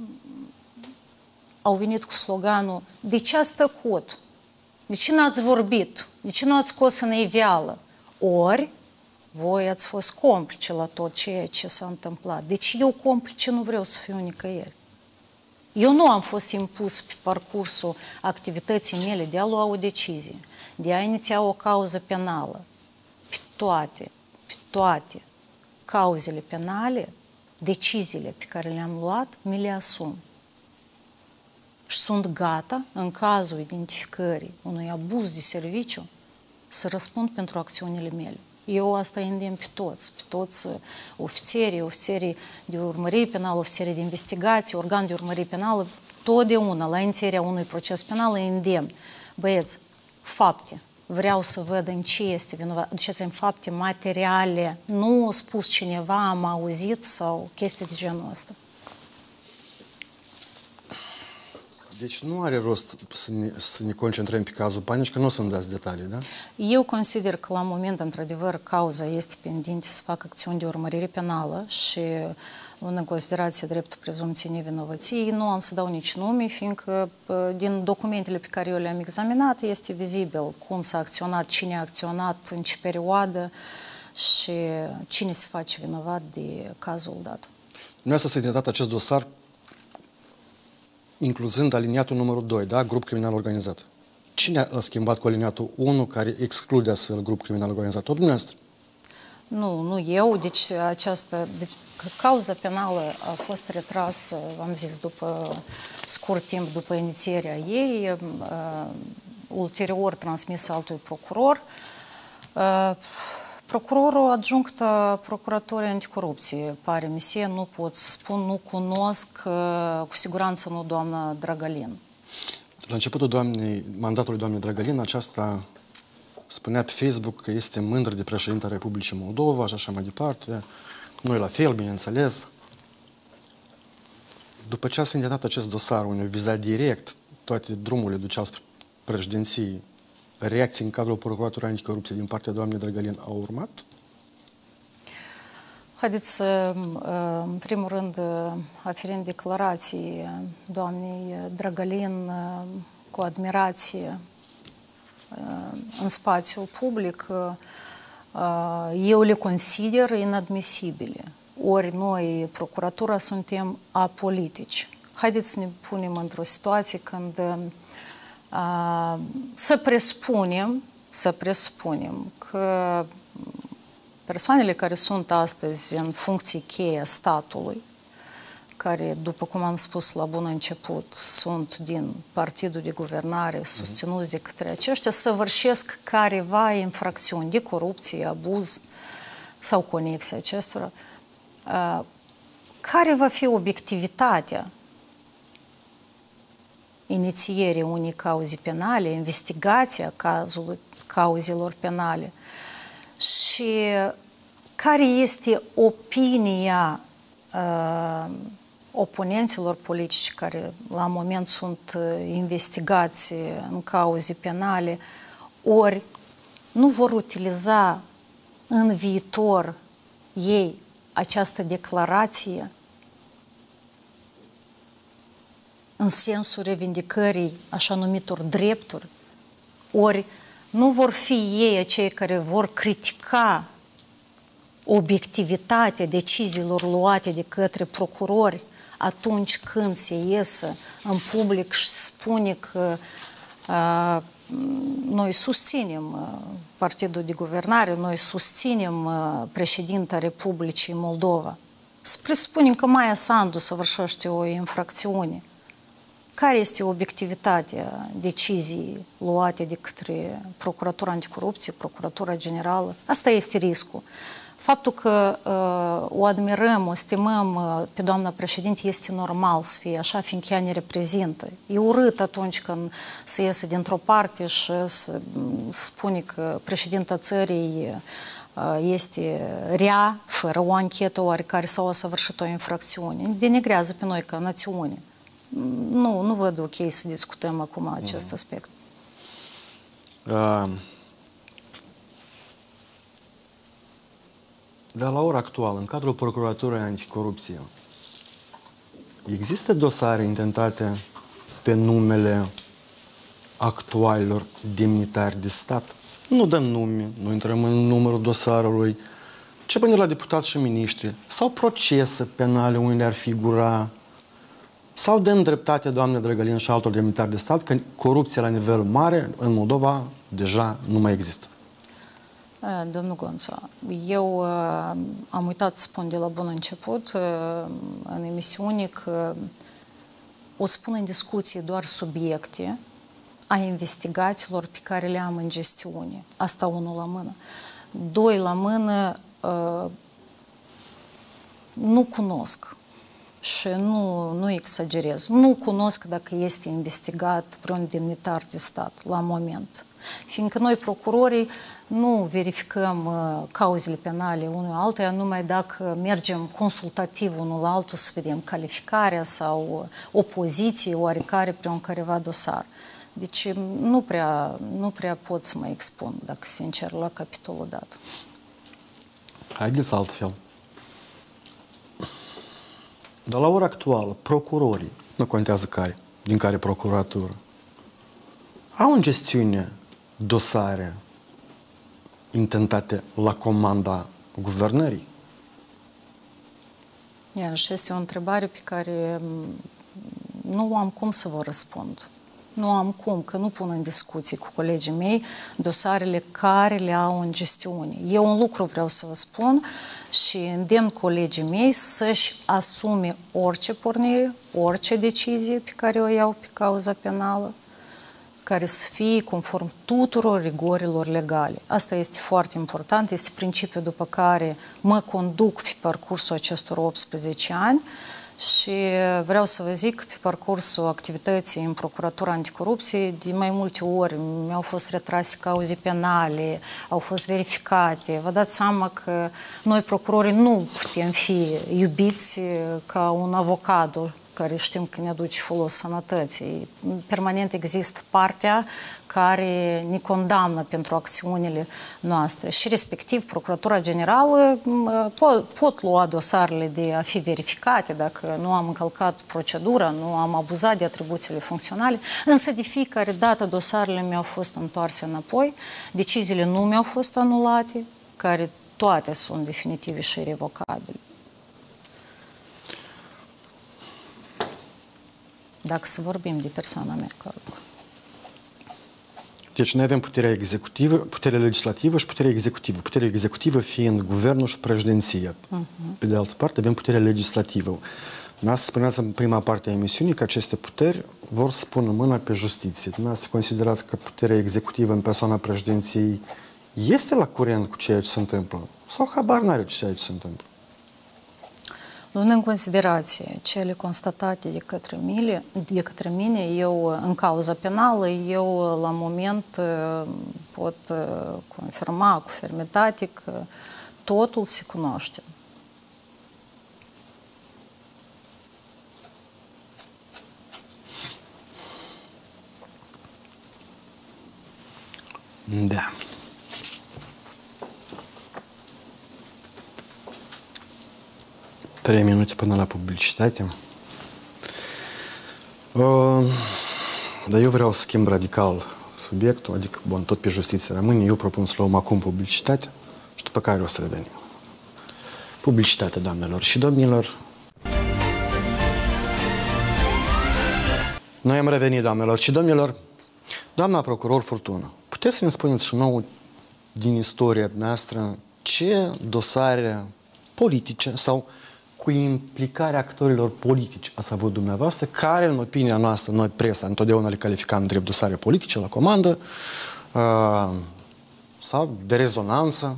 au venit cu sloganul: de ce ați tăcut? De ce n-ați vorbit? De ce nu ați scos în iveală? Ori, voi ați fost complice la tot ceea ce s-a întâmplat. Deci eu complice nu vreau să fiu nicăieri. Eu nu am fost impus pe parcursul activității mele de a lua o decizie, de a iniția o cauză penală. Pe toate, pe toate cauzele penale, deciziile pe care le-am luat, mi le asum. Și sunt gata, în cazul identificării unui abuz de serviciu, să răspund pentru acțiunile mele. Eu asta îndemn pe toți, pe toți ofițerii, ofițerii de urmărire penală, ofițerii de investigație, organ de urmărire penală, totdeauna, la inițierea unui proces penal, îi îndemn. Băieți, fapte. Vreau să văd în ce este vinovat. Duceți-mi fapte materiale, nu spus cineva, am auzit sau chestii de genul ăsta. Deci nu are rost să ne, să ne concentrăm pe cazul Panici, că nu o să-mi dați detalii, da? Eu consider că la moment, într-adevăr, cauza este pendinte să facă acțiuni de urmărire penală și în considerație dreptul prezumției nevinovăției. Nu am să dau nici nume, fiindcă din documentele pe care eu le-am examinat este vizibil cum s-a acționat, cine a acționat, în ce perioadă și cine se face vinovat de cazul dat. Dumneavoastră s-a identificat acest dosar incluzând aliniatul numărul doi, da? Grup criminal organizat. Cine a schimbat cu aliniatul unu care exclude astfel grup criminal organizat? Tot dumneavoastră? Nu, nu eu. Deci această deci, cauza penală a fost retrasă, am zis, după scurt timp după inițierea ei, uh, ulterior transmisă altui procuror. Uh, Procurorul adjunct a Procuraturii Anticorupție, pare misie, nu pot spun, nu cunosc, cu siguranță nu doamna Dragalin. La începutul doamnei, mandatului doamnei Dragalin, aceasta spunea pe Facebook că este mândră de președinta Republicii Moldova și așa mai departe. Noi la fel, bineînțeles. După ce a semnalat acest dosar, unde viza direct toate drumurile duceau spre președinție, reacții în cadrul Procuraturii Anticorupție din partea doamnei Dragalin au urmat? Haideți să, în primul rând, aferent declarații doamnei Dragalin cu admirație în spațiul public, eu le consider inadmisibile. Ori noi, Procuratura, suntem apolitici. Haideți să ne punem într-o situație când Uh, să presupunem, să presupunem că persoanele care sunt astăzi în funcții cheie a statului, care, după cum am spus la bun început, sunt din partidul de guvernare, susținuți de către aceștia, săvârșesc careva infracțiuni de corupție, abuz sau conexie acestora. Uh, care va fi obiectivitatea inițierea unei cauze penale, investigația cazului, cauzelor penale și care este opinia uh, oponenților politici care la moment sunt investigați în cauze penale, ori nu vor utiliza în viitor ei această declarație în sensul revindicării așa numitor drepturi, ori nu vor fi ei cei care vor critica obiectivitatea deciziilor luate de către procurori atunci când se iesă în public și spune că uh, noi susținem uh, partidul de guvernare, noi susținem uh, președinta Republicii Moldova. Să presupunem că Maia Sandu săvârșește o infracțiune. care este obiectivitatea deciziei luate de către Procuratura Anticorupție, Procuratura Generală. Asta este riscul. Faptul că uh, o admirăm, o stimăm uh, pe doamna președinte este normal să fie așa, fiindcă ea ne reprezintă. E urât atunci când se iese dintr-o parte și să spune că președinta țării uh, este rea, fără o anchetă oarecare sau a săvârșit o infracțiune. Denigrează pe noi ca națiune. Nu, nu văd ok să discutăm acum acest mm. aspect. Uh. Dar la ora actuală, în cadrul Procuraturii Anticorupție, există dosare intentate pe numele actualilor demnitari de stat? Nu dăm nume, nu intrăm în numărul dosarului, ce până la deputați și miniștri, sau procese penale unde ar figura, sau dăm dreptate, doamne Drăgălin, și altor demnitari de stat, că corupția la nivel mare în Moldova deja nu mai există. Domnul Gonța, eu uh, am uitat să spun de la bun început uh, în emisiune că o să pun în discuție doar subiecte a investigațiilor pe care le am în gestiune. Asta unul la mână. Doi la mână, uh, nu cunosc și nu, nu exagerez. Nu cunosc dacă este investigat vreun demnitar de stat la moment. Fiindcă noi, procurorii, nu verificăm uh, cauzele penale unul altuia, numai dacă mergem consultativ unul la altul să vedem calificarea sau opoziție oarecare prin careva dosar. Deci nu prea, nu prea pot să mă expun, dacă sincer, la capitolul dat. Haideți altfel. Dar la ora actuală, procurorii, nu contează care, din care procuratură, au în gestiune dosare intentate la comanda guvernării? Iarăși este o întrebare pe care nu am cum să vă răspund. Nu am cum, că nu pun în discuție cu colegii mei dosarele care le au în gestiune. Eu un lucru vreau să vă spun și îndemn colegii mei să-și asume orice pornire, orice decizie pe care o iau pe cauza penală, care să fie conform tuturor rigorilor legale. Asta este foarte important, este principiul după care mă conduc pe parcursul acestor optsprezece ani și vreau să vă zic că pe parcursul activității în Procuratura Anticorupție, de mai multe ori mi-au fost retrase cauze penale, au fost verificate. Vă dați seama că noi, procurorii, nu putem fi iubiți ca un avocat care știm că ne aduce folos sănătății. Permanent există partea care ne condamnă pentru acțiunile noastre și respectiv Procuratura Generală pot, pot lua dosarele de a fi verificate dacă nu am încălcat procedura, nu am abuzat de atribuțiile funcționale, însă de fiecare dată dosarele mi-au fost întoarse înapoi, deciziile nu mi-au fost anulate, care toate sunt definitive și irrevocabile. Dacă să vorbim de persoana mea, că... Deci noi avem puterea executivă, puterea legislativă și puterea executivă. Puterea executivă fiind guvernul și președinția. Uh-huh. Pe de altă parte avem puterea legislativă. Dumneavoastră spuneați în prima parte a emisiunii că aceste puteri vor să pună mâna pe justiție. Dumneavoastră considerați că puterea executivă în persoana președinției este la curent cu ceea ce se întâmplă? Sau habar n-are ceea ce se întâmplă? Luând în considerație cele constatate de către mine, de către mine, eu, în cauza penală, eu, la moment, pot confirma cu fermitate că totul se cunoaște. Da. Trei minute până la publicitate. Uh, dar eu vreau să schimb radical subiectul, adică, bun, tot pe justiție rămâne. Eu propun să luăm acum publicitate și după care o să revenim. Publicitate, doamnelor și domnilor. Noi am revenit, doamnelor și domnilor. Doamna procuror Furtună, puteți să ne spuneți și nouă din istoria noastră ce dosare politice sau cu implicarea actorilor politici ați avut dumneavoastră, care, în opinia noastră, noi, presa, întotdeauna le calificam drept dosare politice la comandă, uh, sau de rezonanță?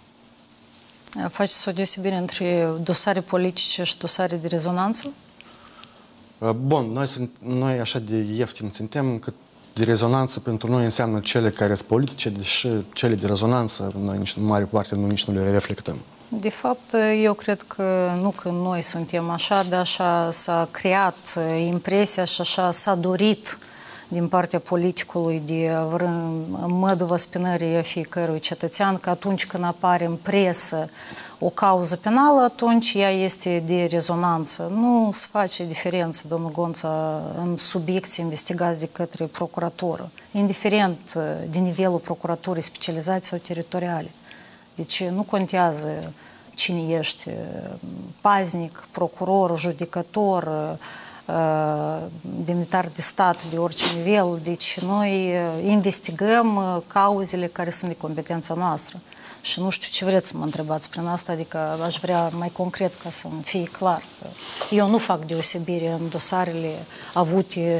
Faceți o deosebire între dosare politice și dosare de rezonanță? Uh, bun, noi, sunt, noi așa de ieftin suntem, că de rezonanță pentru noi înseamnă cele care sunt politice, deși cele de rezonanță, noi nici, în mare parte nu, nici nu le reflectăm. De fapt, eu cred că nu că noi suntem așa, dar așa s-a creat impresia și așa s-a dorit din partea politicului de măduvă spinării fiecărui cetățean, că atunci când apare în presă o cauză penală, atunci ea este de rezonanță. Nu se face diferență, domnul Gonța, în subiecte investigați de către procuratură, indiferent de nivelul procuraturii specializate sau teritoriale. Deci nu contează cine ești, paznic, procuror, judecător, demnitar de stat de orice nivel. Deci noi investigăm cauzele care sunt de competența noastră. Și nu știu ce vreți să mă întrebați prin asta, adică aș vrea mai concret ca să fie clar. Eu nu fac deosebire în dosarele avute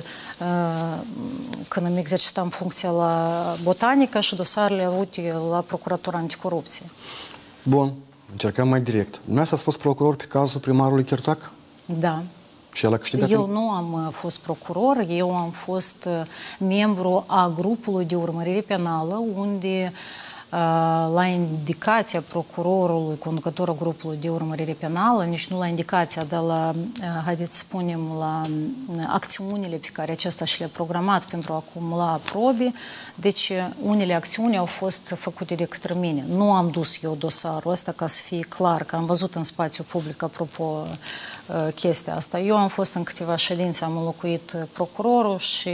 când îmi exercitam funcția la Botanică și dosarele avute la Procuratura Anticorupție. Bun, încercăm mai direct. Dumneavoastră ați fost procuror pe cazul primarului Chertac? Da. Și el a câștigat? Eu nu am fost procuror, eu am fost membru a grupului de urmărire penală, unde la indicația procurorului, conducătorul grupului de urmărire penală, nici nu la indicația, dar la, haideți să spunem, la acțiunile pe care acesta și le-a programat pentru a acumula probe. Deci, unele acțiuni au fost făcute de către mine. Nu am dus eu dosarul ăsta, ca să fie clar, că am văzut în spațiu public, apropo, chestia asta. Eu am fost în câteva ședințe, am înlocuit procurorul și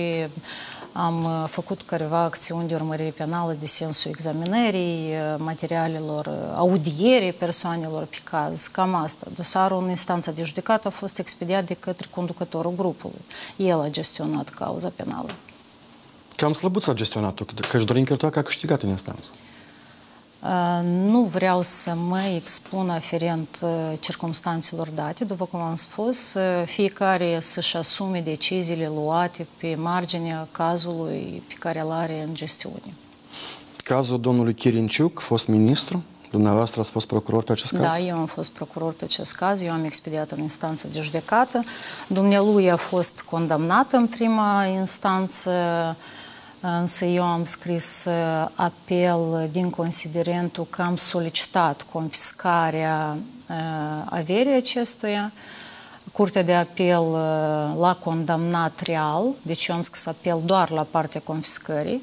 am făcut careva acțiuni de urmărire penală de sensul examinării materialelor, audierii persoanelor pe caz, cam asta. Dosarul în instanța de judecată a fost expediat de către conducătorul grupului. El a gestionat cauza penală. Cam slăbuț a gestionat-o, că Dorin Chertac a câștigat în instanță. Nu vreau să mă expun aferent circumstanțelor date, după cum am spus, fiecare să-și asume deciziile luate pe marginea cazului pe care îl are în gestiune. Cazul domnului Chirinciuc, fost ministru, dumneavoastră ați fost procuror pe acest caz? Da, eu am fost procuror pe acest caz, eu am expediat în instanță de judecată. Dumnealui a fost condamnat în prima instanță, însă eu am scris apel din considerentul că am solicitat confiscarea averii acestuia. Curtea de apel l-a condamnat real, deci eu am scris apel doar la partea confiscării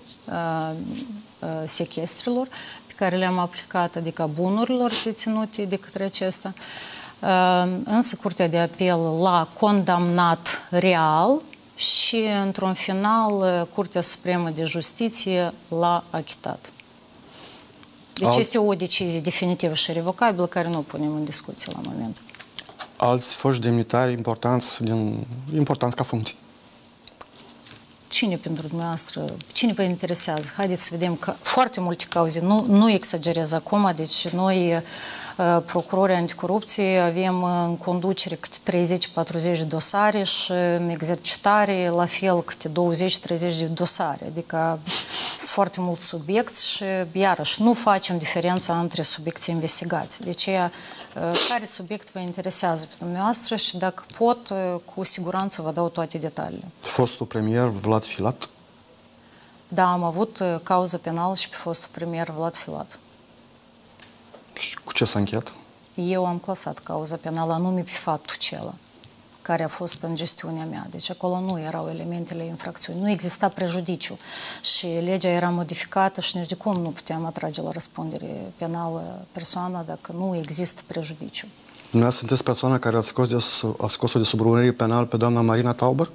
sechestrilor pe care le-am aplicat, adică bunurilor deținute de către acesta. Însă Curtea de apel l-a condamnat real și, într-un final, Curtea Supremă de Justiție l-a achitat. Deci Alt... este o decizie definitivă și revocabilă care nu o punem în discuție la momentul. Alți foști demnitari importanți, din, importanți ca funcții? Cine pentru dumneavoastră, cine vă interesează? Haideți să vedem că foarte multe cauze, nu, nu exagerez acum, deci noi, procurorii anticorupție, avem în conducere câte treizeci patruzeci de dosare și în exercitare la fel câte douăzeci treizeci de dosare, adică sunt foarte mulți subiecti și iarăși nu facem diferența între subiecte investigați. De aceea, care subiect vă interesează pe dumneavoastră și dacă pot, cu siguranță vă dau toate detaliile. Fostul premier Vlad Filat? Da, am avut cauză penală și pe fostul premier Vlad Filat. Și cu ce s-a încheiat? Eu am clasat cauza penală anume pe faptul acela care a fost în gestiunea mea. Deci acolo nu erau elementele infracțiunii, nu exista prejudiciu și legea era modificată și nici de cum nu puteam atrage la răspundere penală persoana dacă nu există prejudiciu. Dumneavoastră sunteți persoana care a scos de, a scos-o de sub urmărire penal pe doamna Marina Tauber?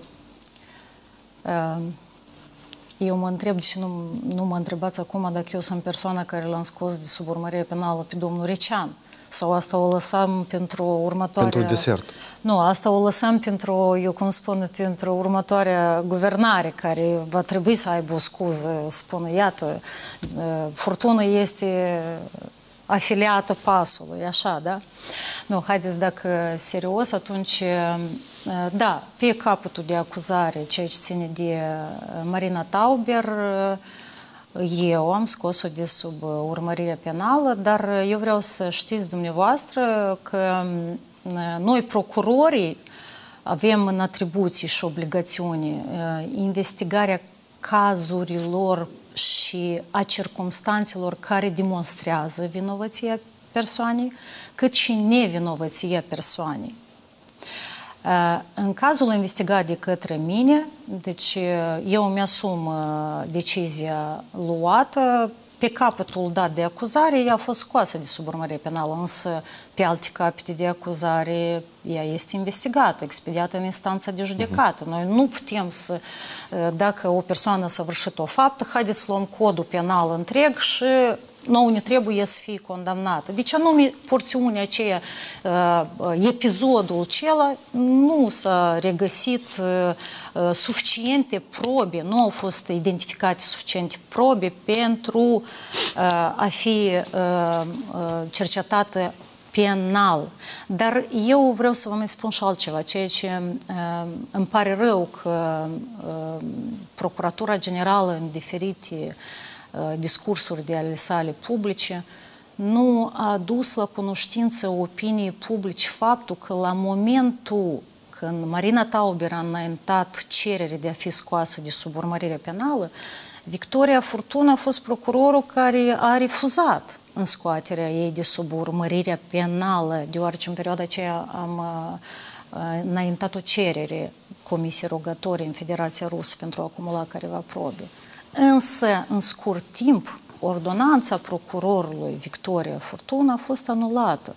Eu mă întreb de ce nu, nu mă întrebați acum dacă eu sunt persoana care l-am scos de sub urmărire penală pe domnul Recean. Sau asta o lăsăm pentru următoarea... Pentru desert. Nu, asta o lăsăm pentru, eu cum spun, pentru următoarea guvernare, care va trebui să aibă o scuză, spună, iată, furtuna este afiliată pasului, așa, da? Nu, haideți, dacă serios, atunci, da, pe capătul de acuzare, ceea ce ține de Marina Tauber, eu am scos-o de sub urmărire penală, dar eu vreau să știți dumneavoastră că noi, procurorii, avem în atribuții și obligațiuni investigarea cazurilor și a circumstanțelor care demonstrează vinovăția persoanei, cât și nevinovăția persoanei. În cazul investigat de către mine, deci eu mi-asum decizia luată, pe capătul dat de acuzare, ea a fost scoasă de sub urmărire penală, însă pe alte capete de acuzare ea este investigată, expediată în instanța de judecată. Noi nu putem să, dacă o persoană a săvârșit o faptă, haideți să luăm codul penal întreg și nouă ne trebuie să fie condamnată. Deci anume porțiunea aceea, episodul acela, nu s-a regăsit suficiente probe, nu au fost identificate suficiente probe pentru a fi cercetată penal. Dar eu vreau să vă mai spun și altceva, ceea ce îmi pare rău că Procuratura Generală în diferite discursuri de ale sale publice, nu a adus la cunoștință opiniei publice faptul că la momentul când Marina Tauber a înaintat cerere de a fi scoasă de sub urmărire penală, Victoria Furtuna a fost procurorul care a refuzat în scoaterea ei de sub urmărirea penală, deoarece în perioada aceea am înaintat o cerere Comisiei Rogatorii în Federația Rusă pentru a acumula careva probe. Însă, în scurt timp, ordonanța procurorului Victoria Furtuna a fost anulată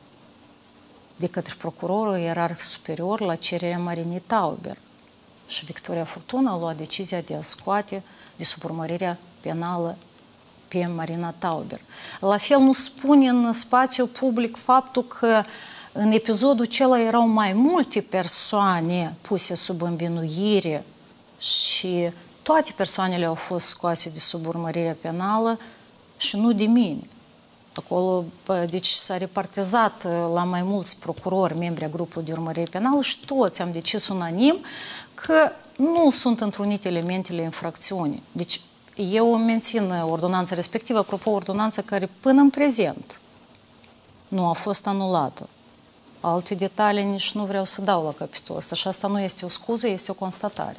de către procurorul ierarhic superior la cererea Marinei Tauber. Și Victoria Furtuna a luat decizia de a scoate de sub urmărirea penală pe Marina Tauber. La fel nu spune în spațiu public faptul că în episodul acela erau mai multe persoane puse sub învinuire și toate persoanele au fost scoase de sub urmărire penală și nu de mine. Acolo, deci s-a repartizat la mai mulți procurori, membri a grupului de urmărire penală și toți am decis unanim că nu sunt întrunite elementele infracțiunii. Deci eu mențin ordonanța respectivă, apropo, ordonanța care până în prezent nu a fost anulată. Alte detalii nici nu vreau să dau la capitolul ăsta și asta nu este o scuză, este o constatare.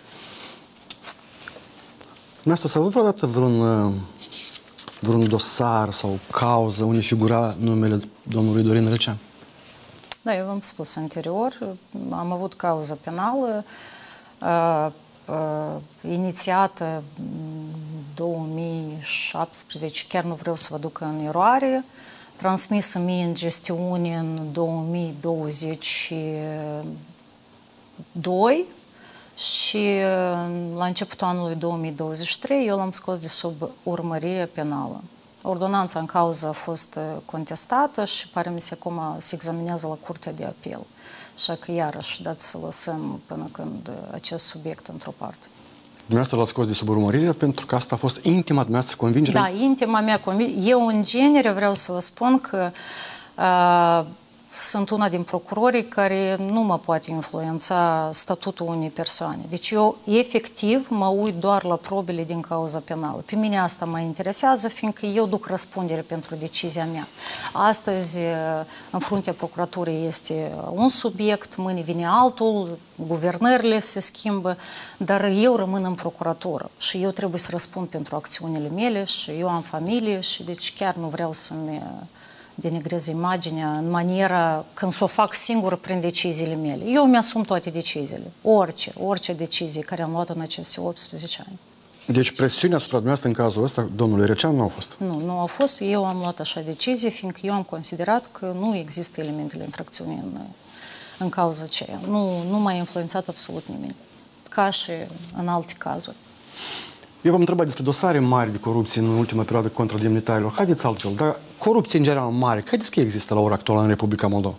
Dumneavoastră, s-a avut vreodată vreun, vreun dosar sau cauză unde figura numele domnului Dorin Răcea? Da, eu v-am spus anterior, am avut cauză penală uh, uh, inițiată în două mii șaptesprezece, chiar nu vreau să vă duc în eroare, transmisă mie în gestiune în două mii douăzeci și doi și la începutul anului două mii douăzeci și trei eu l-am scos de sub urmărire penală. Ordonanța în cauză a fost contestată și pare mi se acum se examinează la Curtea de Apel. Așa că iarăși dați să lăsăm până când acest subiect într-o parte. Dumneavoastră l-ați scos de sub urmărire pentru că asta a fost intima dumneavoastră convingere? Da, intima mea convingere. Eu, în genere, vreau să vă spun că uh, sunt una din procurorii care nu mă poate influența statutul unei persoane. Deci eu, efectiv, mă uit doar la probele din cauza penală. Pe mine asta mă interesează, fiindcă eu duc răspundere pentru decizia mea. Astăzi, în fruntea procuraturii este un subiect, mâine vine altul, guvernările se schimbă, dar eu rămân în procuratură și eu trebuie să răspund pentru acțiunile mele și eu am familie și deci chiar nu vreau să-mi denigrez imaginea în maniera când s-o fac singur prin deciziile mele. Eu mi-asum toate deciziile, orice, orice decizie care am luat în aceste optsprezece ani. Deci presiunea asupra dumneavoastră în cazul ăsta, domnului Răcean, nu a fost? Nu, nu a fost. Eu am luat așa decizie, fiindcă eu am considerat că nu există elementele infracțiunii în, în cauza aceea. Nu, nu m-a influențat absolut nimeni, ca și în alte cazuri. Eu v-am întrebat despre dosare mari de corupție în ultima perioadă contra demnitarilor. Haideți altfel, dar corupție în general mare, haideți că există la ora actuală în Republica Moldova?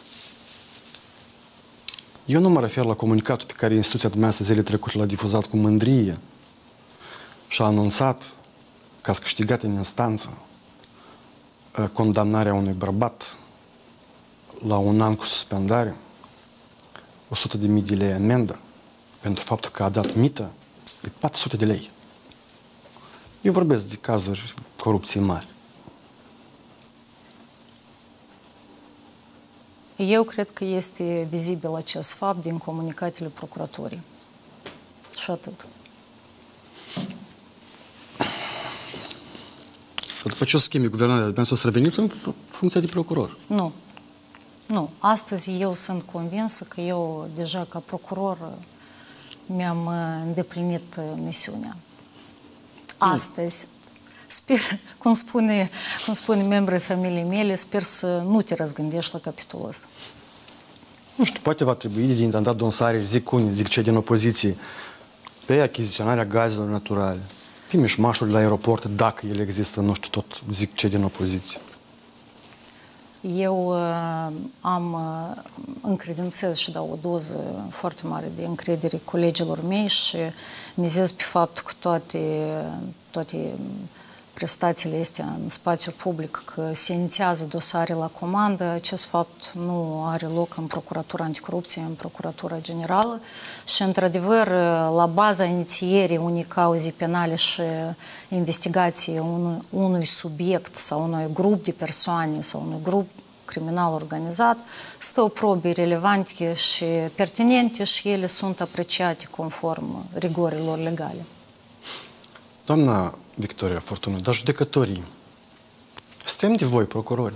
Eu nu mă refer la comunicatul pe care instituția dumneavoastră zilele trecute l-a difuzat cu mândrie și a anunțat că ați câștigat în instanță condamnarea unui bărbat la un an cu suspendare, o sută de mii de lei amendă, pentru faptul că a dat mită, e patru sute de lei. Eu vorbesc de cazuri corupției mari. Eu cred că este vizibil acest fapt din comunicatele procuraturii. Și atât. După ce o schimbi guvernarea, dumneavoastră o să reveniți în funcția de procuror? Nu. Nu. Astăzi eu sunt convinsă că eu, deja ca procuror, mi-am îndeplinit misiunea. Astăzi, sper, cum spune, cum spune membrii familiei mele, sper să nu te răzgândești la capitolul ăsta. Nu știu, poate va trebui din dat donsare, zic unii, zic cei din opoziție, pe achiziționarea gazelor naturale, pe mișmașuri la aeroport, dacă ele există, nu știu, tot zic cei din opoziție. Eu uh, am uh, încredințez și dau o doză foarte mare de încredere colegilor mei și mizez pe faptul că toate, toate prestațiile astea în spațiu public, că se inițiază dosare la comandă, acest fapt nu are loc în Procuratura Anticorupție, în Procuratura Generală și, într-adevăr, la baza inițierii unei cauze penale și investigației unui, unui subiect sau unui grup de persoane sau unui grup criminal organizat, stă probe relevante și pertinente și ele sunt apreciate conform rigorilor legale. Doamna Victoria Fortună, dar judecătorii, suntem de voi, procurorii?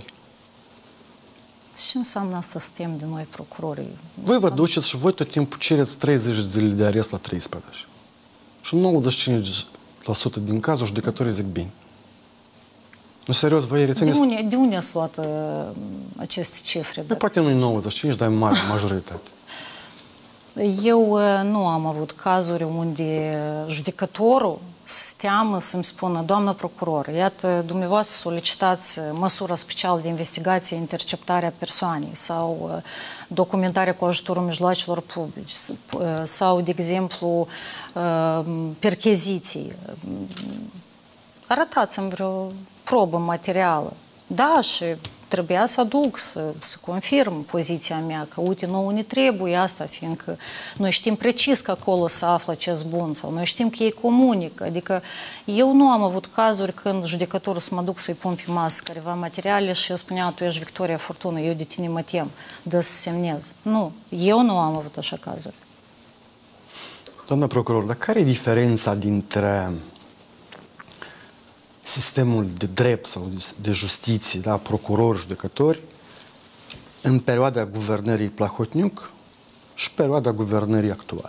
Ce înseamnă asta, suntem de noi, procurorii? Voi vă duceți și voi tot timpul cereți treizeci de zile de arest la treisprezece. Și în nouăzeci și cinci la sută din cazuri judecătorii zic bine. Nu, serios, voi rețineți... De unde, de unde ați luat uh, aceste cifre? Păi poate nu-i nouăzeci și cinci, dar e mare majoritate. Eu uh, nu am avut cazuri unde judecătorul se teamă să-mi spună, doamnă procuror, iată, dumneavoastră solicitați măsura specială de investigație, interceptarea persoanei sau uh, documentarea cu ajutorul mijloacelor publici uh, sau, de exemplu, uh, percheziții. Arătați-mi vreo probă materială. Da, și trebuia să aduc, să, să confirm poziția mea, că uite, nouă ne trebuie asta, fiindcă noi știm precis că acolo se află acest bun sau noi știm că ei comunică. Adică eu nu am avut cazuri când judecătorul să mă duc să-i pun pe masă careva materiale și eu spunea, tu ești Victoria Fortună, eu de tine mă tem, dă să semnez. Nu, eu nu am avut așa cazuri. Doamna procuror, dar care e diferența dintre sistemul de drept sau de justiție, da, procurori, judecători, în perioada guvernării Plahotniuc și perioada guvernării actuale?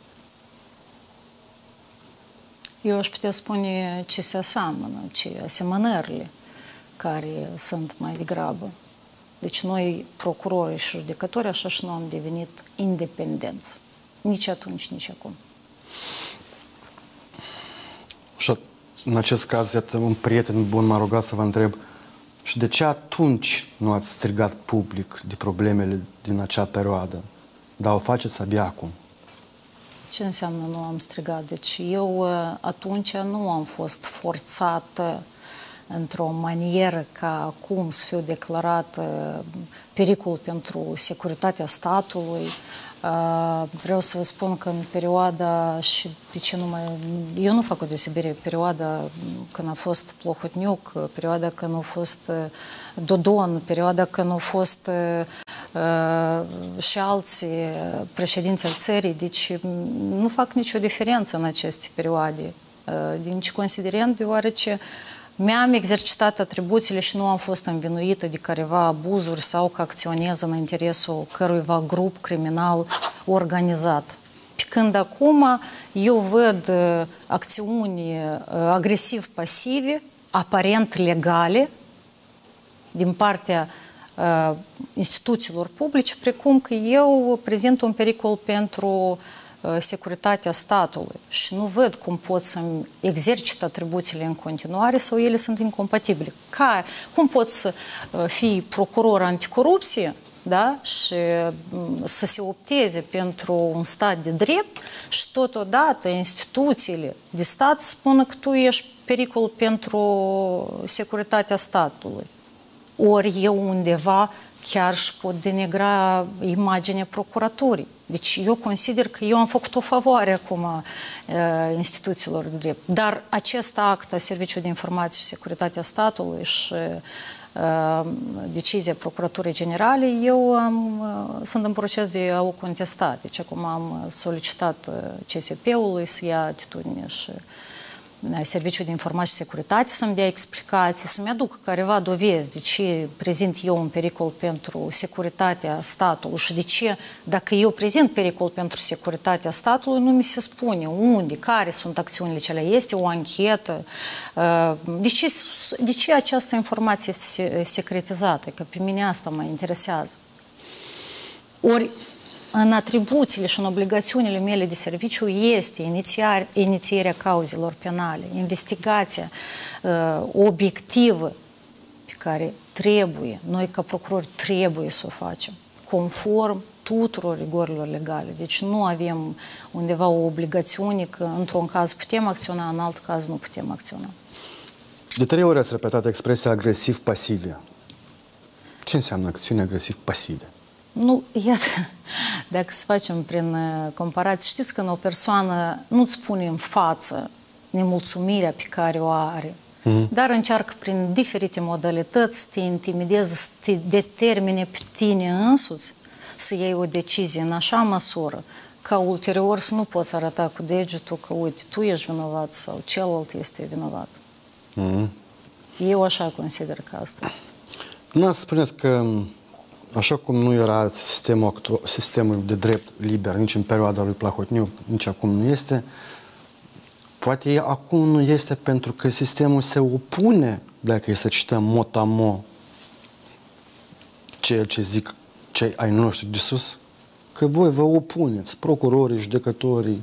Eu aș putea spune ce se aseamănă, ce asemănările care sunt mai degrabă. Deci noi, procurorii și judecători, așa și nu am devenit independenți. Nici atunci, nici acum. Și în acest caz, iată, un prieten bun m-a rugat să vă întreb și de ce atunci nu ați strigat public de problemele din acea perioadă, dar o faceți abia acum? Ce înseamnă nu am strigat? Deci eu atunci nu am fost forțată într-o manieră ca acum să fiu declarat pericol pentru securitatea statului. Vreau să vă spun că în perioada, și de ce nu mai... Eu nu fac o deosebire, perioada când a fost Plahotniuc, perioada când a fost Dodon, perioada când au fost uh, și alții președinți al țării, deci nu fac nicio diferență în aceste perioade, uh, din nici considerent, deoarece mi-am exercitat atribuțiile și nu am fost învinuită de careva abuzuri sau că acționez în interesul căruiva grup criminal organizat. Pe când acum eu văd uh, acțiuni uh, agresiv-pasive, aparent legale, din partea uh, instituțiilor publice, precum că eu prezint un pericol pentru securitatea statului și nu văd cum pot să-mi exercit atribuțiile în continuare sau ele sunt incompatibile. Ca, cum pot să fii procuror anticorupție, da? Și să se opteze pentru un stat de drept și totodată instituțiile de stat spună că tu ești pericol pentru securitatea statului. ori eu undeva chiar și pot denigra imaginea procuraturii. Deci eu consider că eu am făcut o favoare acum uh, instituțiilor de drept. Dar acest act a Serviciului de Informații și Securitatea Statului și uh, decizia Procuraturii Generale, eu am, uh, sunt în proces de a o contesta. Deci acum am solicitat uh, C S P-ului să ia atitudine și Serviciul de Informații și Securitate să-mi dea explicații, să-mi aduc careva dovezi de ce prezint eu un pericol pentru securitatea statului și de ce, dacă eu prezint pericol pentru securitatea statului, nu mi se spune unde, care sunt acțiunile cele. Este o anchetă. De ce, de ce această informație este secretizată? Că pe mine asta mă interesează. Ori, în atribuțiile și în obligațiunile mele de serviciu este inițiar, inițierea cauzelor penale, investigația uh, obiectivă pe care trebuie, noi ca procurori trebuie să o facem, conform tuturor rigorilor legale. Deci nu avem undeva o obligațiune că într-un caz putem acționa, în alt caz nu putem acționa. De trei ori ați repetat expresia agresiv-pasive. Ce înseamnă acțiuni agresiv-pasive? Nu, iată, dacă să facem prin comparație, știți că în o persoană nu-ți spune în față nemulțumirea pe care o are, mm-hmm. dar încearcă prin diferite modalități să te intimideze, să te determine pe tine însuți să iei o decizie în așa măsură ca ulterior să nu poți arăta cu degetul că, uite, tu ești vinovat sau celălalt este vinovat. Mm-hmm. Eu așa consider că asta este. Nu ați spuneți că așa cum nu era sistemul, sistemul de drept liber nici în perioada lui Plahotniuc, nici acum nu este, poate acum nu este pentru că sistemul se opune, dacă e să cităm mot-a-mot ceea ce zic cei ai noștri de sus, că voi vă opuneți, procurorii, judecătorii.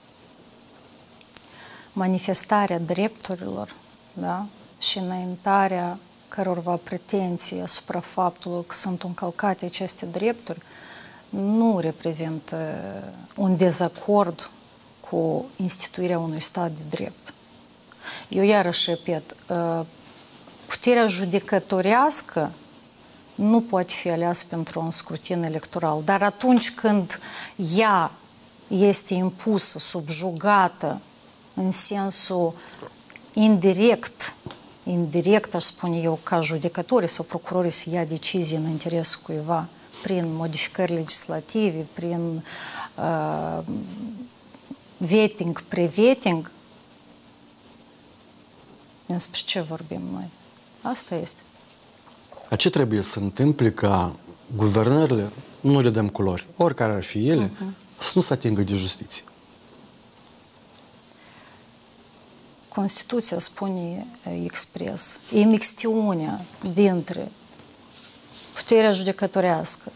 Manifestarea drepturilor, da? Și înaintarea cărorva pretenții asupra faptului că sunt încălcate aceste drepturi nu reprezintă un dezacord cu instituirea unui stat de drept. Eu iarăși repet, puterea judecătorească nu poate fi aleasă pentru un scrutin electoral, dar atunci când ea este impusă, subjugată, în sensul indirect, indirect, aș spune eu, ca judecătorii sau procurorii să ia decizii în interesul cuiva prin modificări legislative, prin uh, vetting, pre-vetting, despre ce vorbim noi? Asta este. A ce trebuie să întâmple ca guvernările, nu le dăm culori, oricare ar fi ele, uh-huh. să nu se atingă de justiție? Constituția spune expres, imixtiunea dintre puterea judecătorească,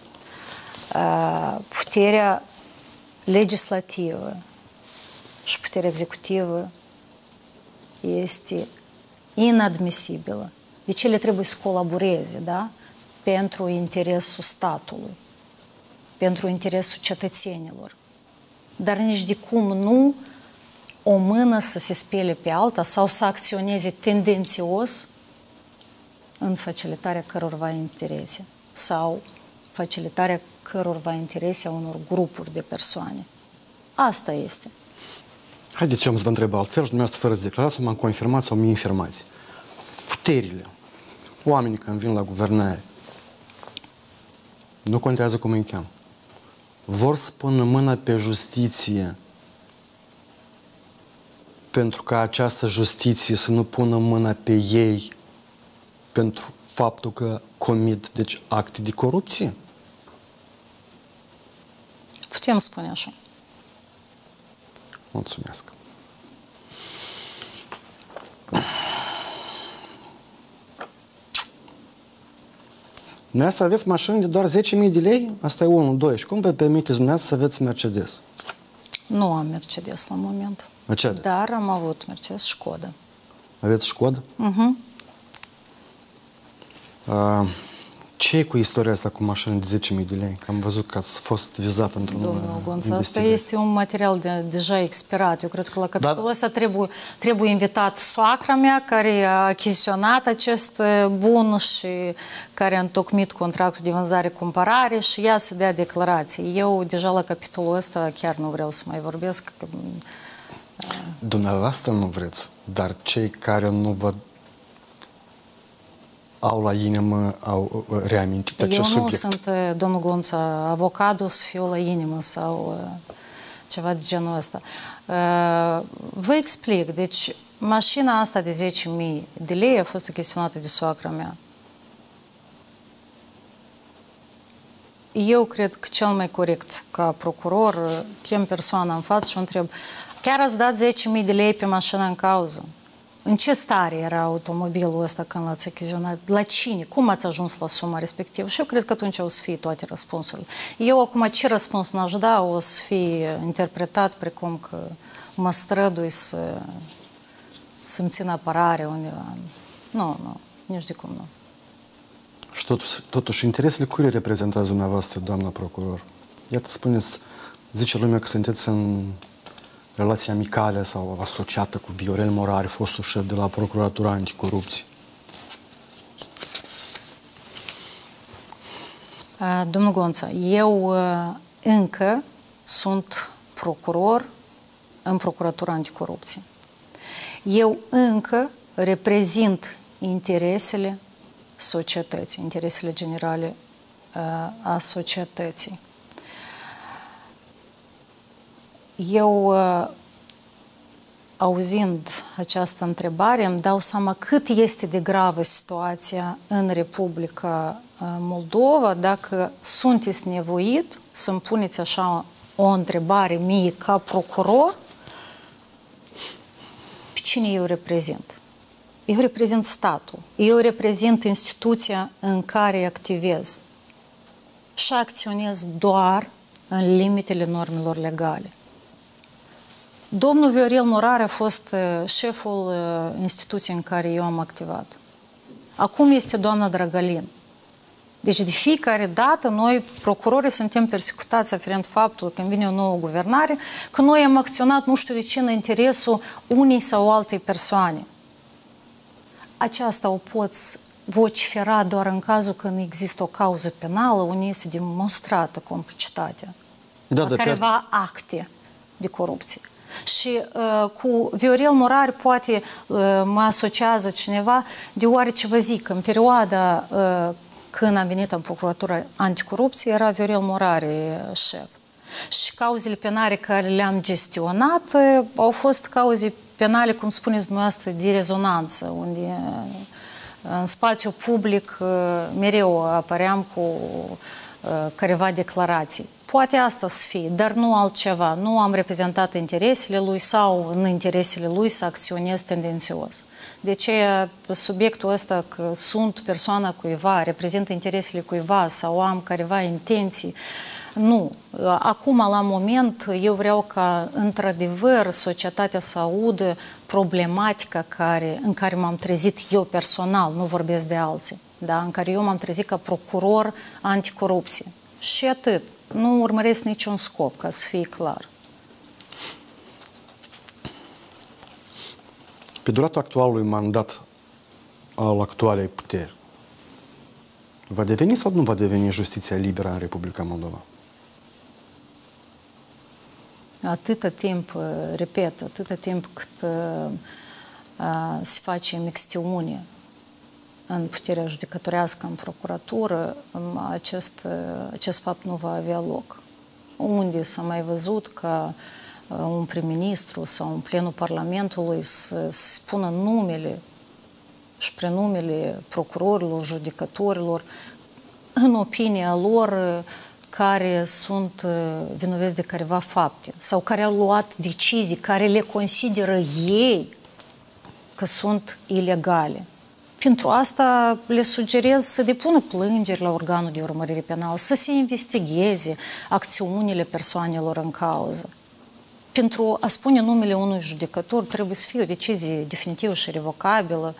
puterea legislativă și puterea executivă este inadmisibilă. Deci ele trebuie să colaboreze, da? Pentru interesul statului, pentru interesul cetățenilor. Dar nici de cum nu o mână să se spele pe alta sau să acționeze tendențios în facilitarea cărorva interese sau facilitarea cărorva interese a unor grupuri de persoane. Asta este. Haideți, eu să vă întreb altfel și dumneavoastră fără să declarați, m-am confirmat sau mi informați. Puterile, oamenii când vin la guvernare, nu contează cum îi cheamă, vor să pună mâna pe justiție pentru ca această justiție să nu pună mâna pe ei pentru faptul că comit, deci, acte de corupție? Putem spune așa. Mulțumesc. Dumneavoastră aveți mașini de doar zece mii de lei? Asta e unul, doi. Și cum vă permiteți dumneavoastră să aveți Mercedes? Nu am Mercedes la moment. Mercedes. Dar am avut Mercedes Șkoda. Aveți Șkoda? Uh-huh. Uh, Ce e cu istoria asta cu mașini de zece mii de lei? Am văzut că ați fost vizat într-un Domnul Gonța, asta investigație. este un material de, deja expirat. Eu cred că la capitolul Dar- ăsta trebuie, trebuie invitat soacra mea care a achiziționat acest bun și care a întocmit contractul de vânzare-cumpărare și ea să dea declarații. Eu deja la capitolul ăsta chiar nu vreau să mai vorbesc. Că, Dumneavoastră nu vreți, dar cei care nu vă au la inimă, au uh, reamintit eu acest nu subiect. sunt, domnul Gonța, avocatul să fiu la inimă sau uh, ceva de genul ăsta. Uh, vă explic. Deci, mașina asta de zece mii de lei a fost achiziționată de soacra mea. Eu cred că cel mai corect ca procuror chem persoana în față și o întreb: chiar ați dat zece mii de lei pe mașina în cauză? În ce stare era automobilul ăsta când l-ați achiziționat? La cine? Cum ați ajuns la suma respectivă? Și eu cred că atunci o să fie toate răspunsurile. Eu acum ce răspuns n-aș da o să fie interpretat precum că mă strădui să, să-mi țin apărare undeva. Nu, nu, nici de cum nu. Și totuși, totuși, interesele cui le reprezentați dumneavoastră, doamna procuror? Iată, spuneți, zice lumea că sunteți în relații amicale sau asociată cu Viorel Morari, fostul șef de la Procuratura Anticorupție. Domnul Gonța, eu încă sunt procuror în Procuratura Anticorupție. Eu încă reprezint interesele societății, interesele generale a societății. Eu, auzind această întrebare, îmi dau seama cât este de gravă situația în Republica Moldova dacă sunteți nevoit să-mi puneți așa o întrebare mie ca procuror, pe cine eu reprezint. Eu reprezint statul, eu reprezint instituția în care activez și acționez doar în limitele normelor legale. Domnul Viorel Morari a fost șeful instituției în care eu am activat. Acum este doamna Dragalin. Deci de fiecare dată noi, procurorii, suntem persecutați aferent faptul când vine o nouă guvernare, că noi am acționat nu știu de ce în interesul unei sau altei persoane. Aceasta o poți vocifera doar în cazul când există o cauză penală unde este demonstrată complicitatea Da, la de careva acte de corupție. Și uh, cu Viorel Morari poate uh, mă asociază cineva, deoarece vă zic, în perioada uh, când am venit în Procuratura Anticorupție, era Viorel Morari șef. Și cauzele penale care le-am gestionat uh, au fost cauze penale, cum spuneți dumneavoastră, de rezonanță, unde uh, în spațiu public uh, mereu apăream cu uh, careva declarații. Poate asta să fie, dar nu altceva. Nu am reprezentat interesele lui sau în interesele lui să acționez tendențios. De aceea, subiectul ăsta că sunt persoana cuiva, reprezint interesele cuiva sau am careva intenții, nu. Acum, la moment, eu vreau ca, într-adevăr, societatea să audă problematica care, în care m-am trezit eu personal, nu vorbesc de alții, da? În care eu m-am trezit ca procuror anticorupție. Și atât. Nu urmăresc niciun scop, ca să fie clar. Pe durata actualului mandat al actualei puteri, va deveni sau nu va deveni justiția liberă în Republica Moldova? Atâta timp, repet, atâta timp cât uh, uh, se face mixtiune în puterea judecătorească, în procuratură, acest, uh, acest fapt nu va avea loc. Unde s-a mai văzut ca uh, un prim-ministru sau un plenul Parlamentului să, să spună numele și prenumele procurorilor, judecătorilor, în opinia lor, care sunt vinovați de careva fapte sau care au luat decizii, care le consideră ei că sunt ilegale. Pentru asta le sugerez să depună plângeri la organul de urmărire penală, să se investigheze acțiunile persoanelor în cauză. Pentru a spune numele unui judecător trebuie să fie o decizie definitivă și revocabilă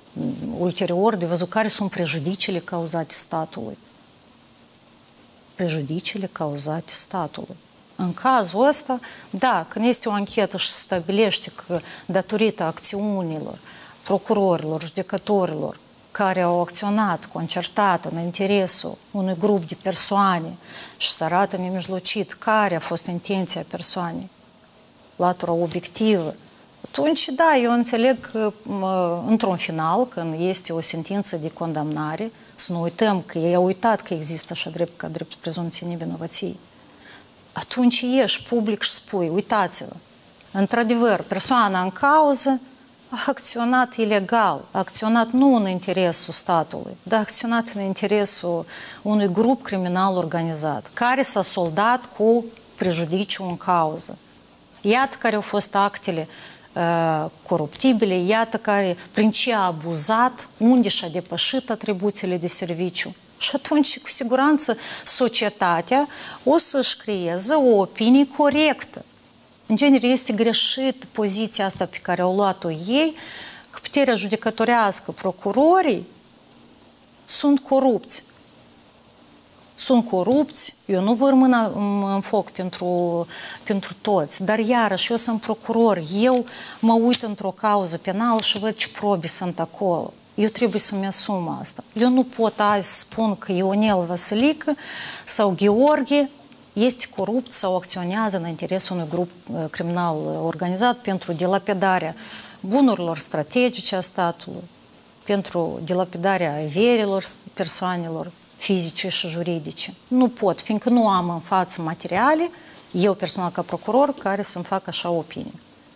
ulterior de văzut care sunt prejudiciile cauzate statului. Prejudiciile cauzate statului. În cazul ăsta, da, când este o anchetă și se stabilește că datorită acțiunilor procurorilor, judecătorilor care au acționat concertat în interesul unui grup de persoane și se arată nemijlocit care a fost intenția persoanei, latura obiectivă, atunci, da, eu înțeleg că într-un final, când este o sentință de condamnare, să nu uităm că ei au uitat că există așa drept ca drept prezumție nevinovăției. Atunci ieși public și spui, uitați-vă, într-adevăr, persoana în cauză a acționat ilegal, a acționat nu în interesul statului, dar a acționat în interesul unui grup criminal organizat, care s-a soldat cu prejudiciu în cauză. Iată care au fost actele uh, coruptibile, iată care, prin ce a abuzat, unde și-a depășit atribuțiile de serviciu. Și atunci, cu siguranță, societatea o să-și creeze o opinie corectă. În genere, este greșit poziția asta pe care au luat-o ei, că puterea judecătorească, procurorii, sunt corupți. Sunt corupți, eu nu văr mâna în foc pentru, pentru toți, dar iarăși eu sunt procuror, eu mă uit într-o cauză penală și văd ce probe sunt acolo. Eu trebuie să-mi asum asta. Eu nu pot azi să spun că Ionel Vasilică sau Gheorghe este corupt sau acționează în interesul unui grup criminal organizat pentru dilapidarea bunurilor strategice a statului, pentru dilapidarea averilor persoanelor fizice și juridice. Nu pot, fiindcă nu am în față materiale, eu personal ca procuror, care să-mi fac așa opinie.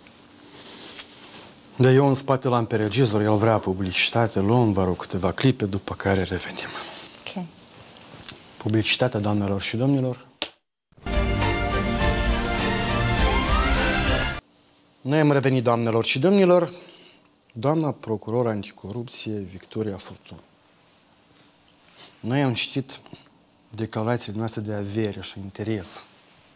Da, eu în spate l-am pe regizor, el vrea publicitate, luăm, vă rog, câteva clipe, după care revenim. Ok. Publicitatea, doamnelor și domnilor. Noi am revenit, doamnelor și domnilor. Doamna procuror anticorupție Victoria Furtun. Noi am citit declarațiile noastre de avere și interes.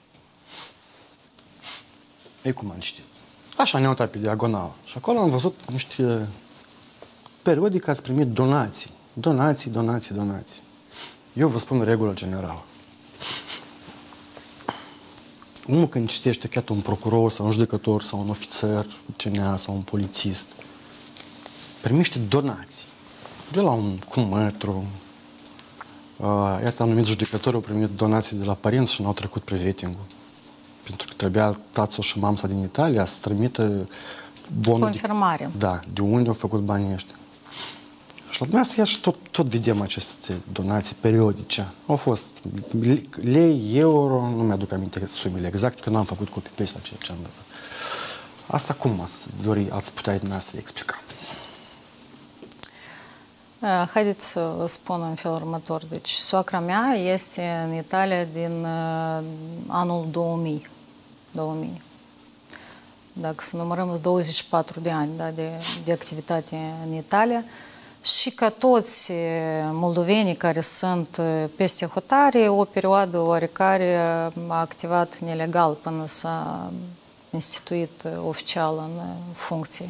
Ei, cum am citit? Așa ne-am uitat pe diagonală. Și acolo am văzut niște periodic ați primit donații. Donații, donații, donații. Eu vă spun regulă generală. Omul când citește chiar un procuror sau un judecător sau un ofițer C N A sau un polițist, primește donații. De la un cumătru. Uh, iată, anumiți judecători au primit donații de la părinți și n-au trecut pre-vetting-ul. Pentru că trebuia tatăl și mamsa din Italia să trimită bonul. Confirmare. De, da, de unde au făcut banii ăștia. Și la dumneavoastră, și tot, tot vedem aceste donații periodice. Au fost lei, euro, nu mi-aduc aminte sumele exact, că n-am făcut copy-paste ceea ce am văzut. Asta cum ați dori, ați putea dumneavoastră explica? Haideți să vă spun în felul următor. Deci, soacra mea este în Italia din uh, anul două mii. două mii. Dacă să numărăm, douăzeci și patru de ani, da, de, de activitate în Italia. Și ca toți moldovenii care sunt peste hotare, o perioadă oarecare a activat nelegal până s-a instituit oficial în funcție.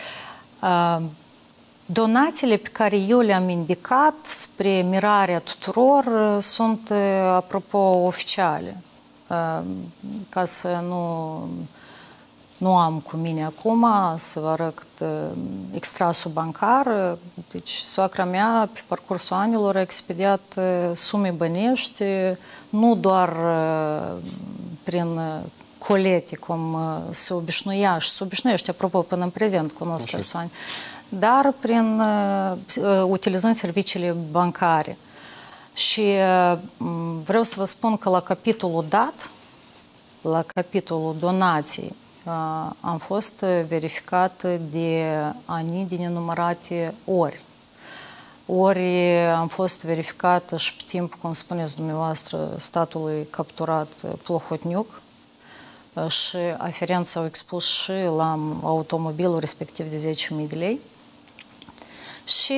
Donațiile pe care eu le-am indicat spre mirarea tuturor sunt, apropo, oficiale. Ca să nu... Nu am cu mine acum să vă arăt extrasul bancar. Deci, soacra mea, pe parcursul anilor, a expediat sume bănești, nu doar prin colete, cum se obișnuia și se obișnuiește, apropo, până în prezent, cunosc persoane, dar prin utilizând serviciile bancare. Și vreau să vă spun că la capitolul dat, la capitolul donații, am fost verificat de ani de nenumărate ori. Ori am fost verificată și pe timp, cum spuneți dumneavoastră, statului capturat Plohotniuc și aferent s-au expus și la automobilul respectiv de zece mii de lei. Și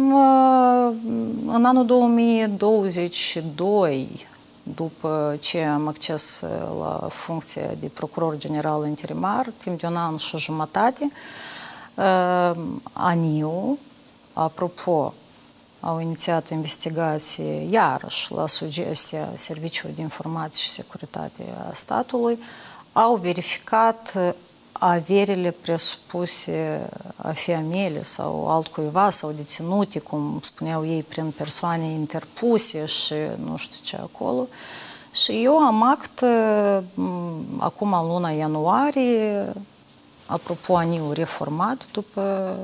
în anul două mii douăzeci și doi, după ce am acces la funcția de procuror general interimar, timp de un an și jumătate, A N I U apropo, au inițiat investigații, iarăși, la sugestia Serviciului de Informații și Securitate a statului, au verificat averile presupuse a fi a mele sau altcuiva, sau deținute, cum spuneau ei, prin persoane interpuse și nu știu ce acolo. Și eu am act, acum în luna ianuarie, apropo, anul reformat, după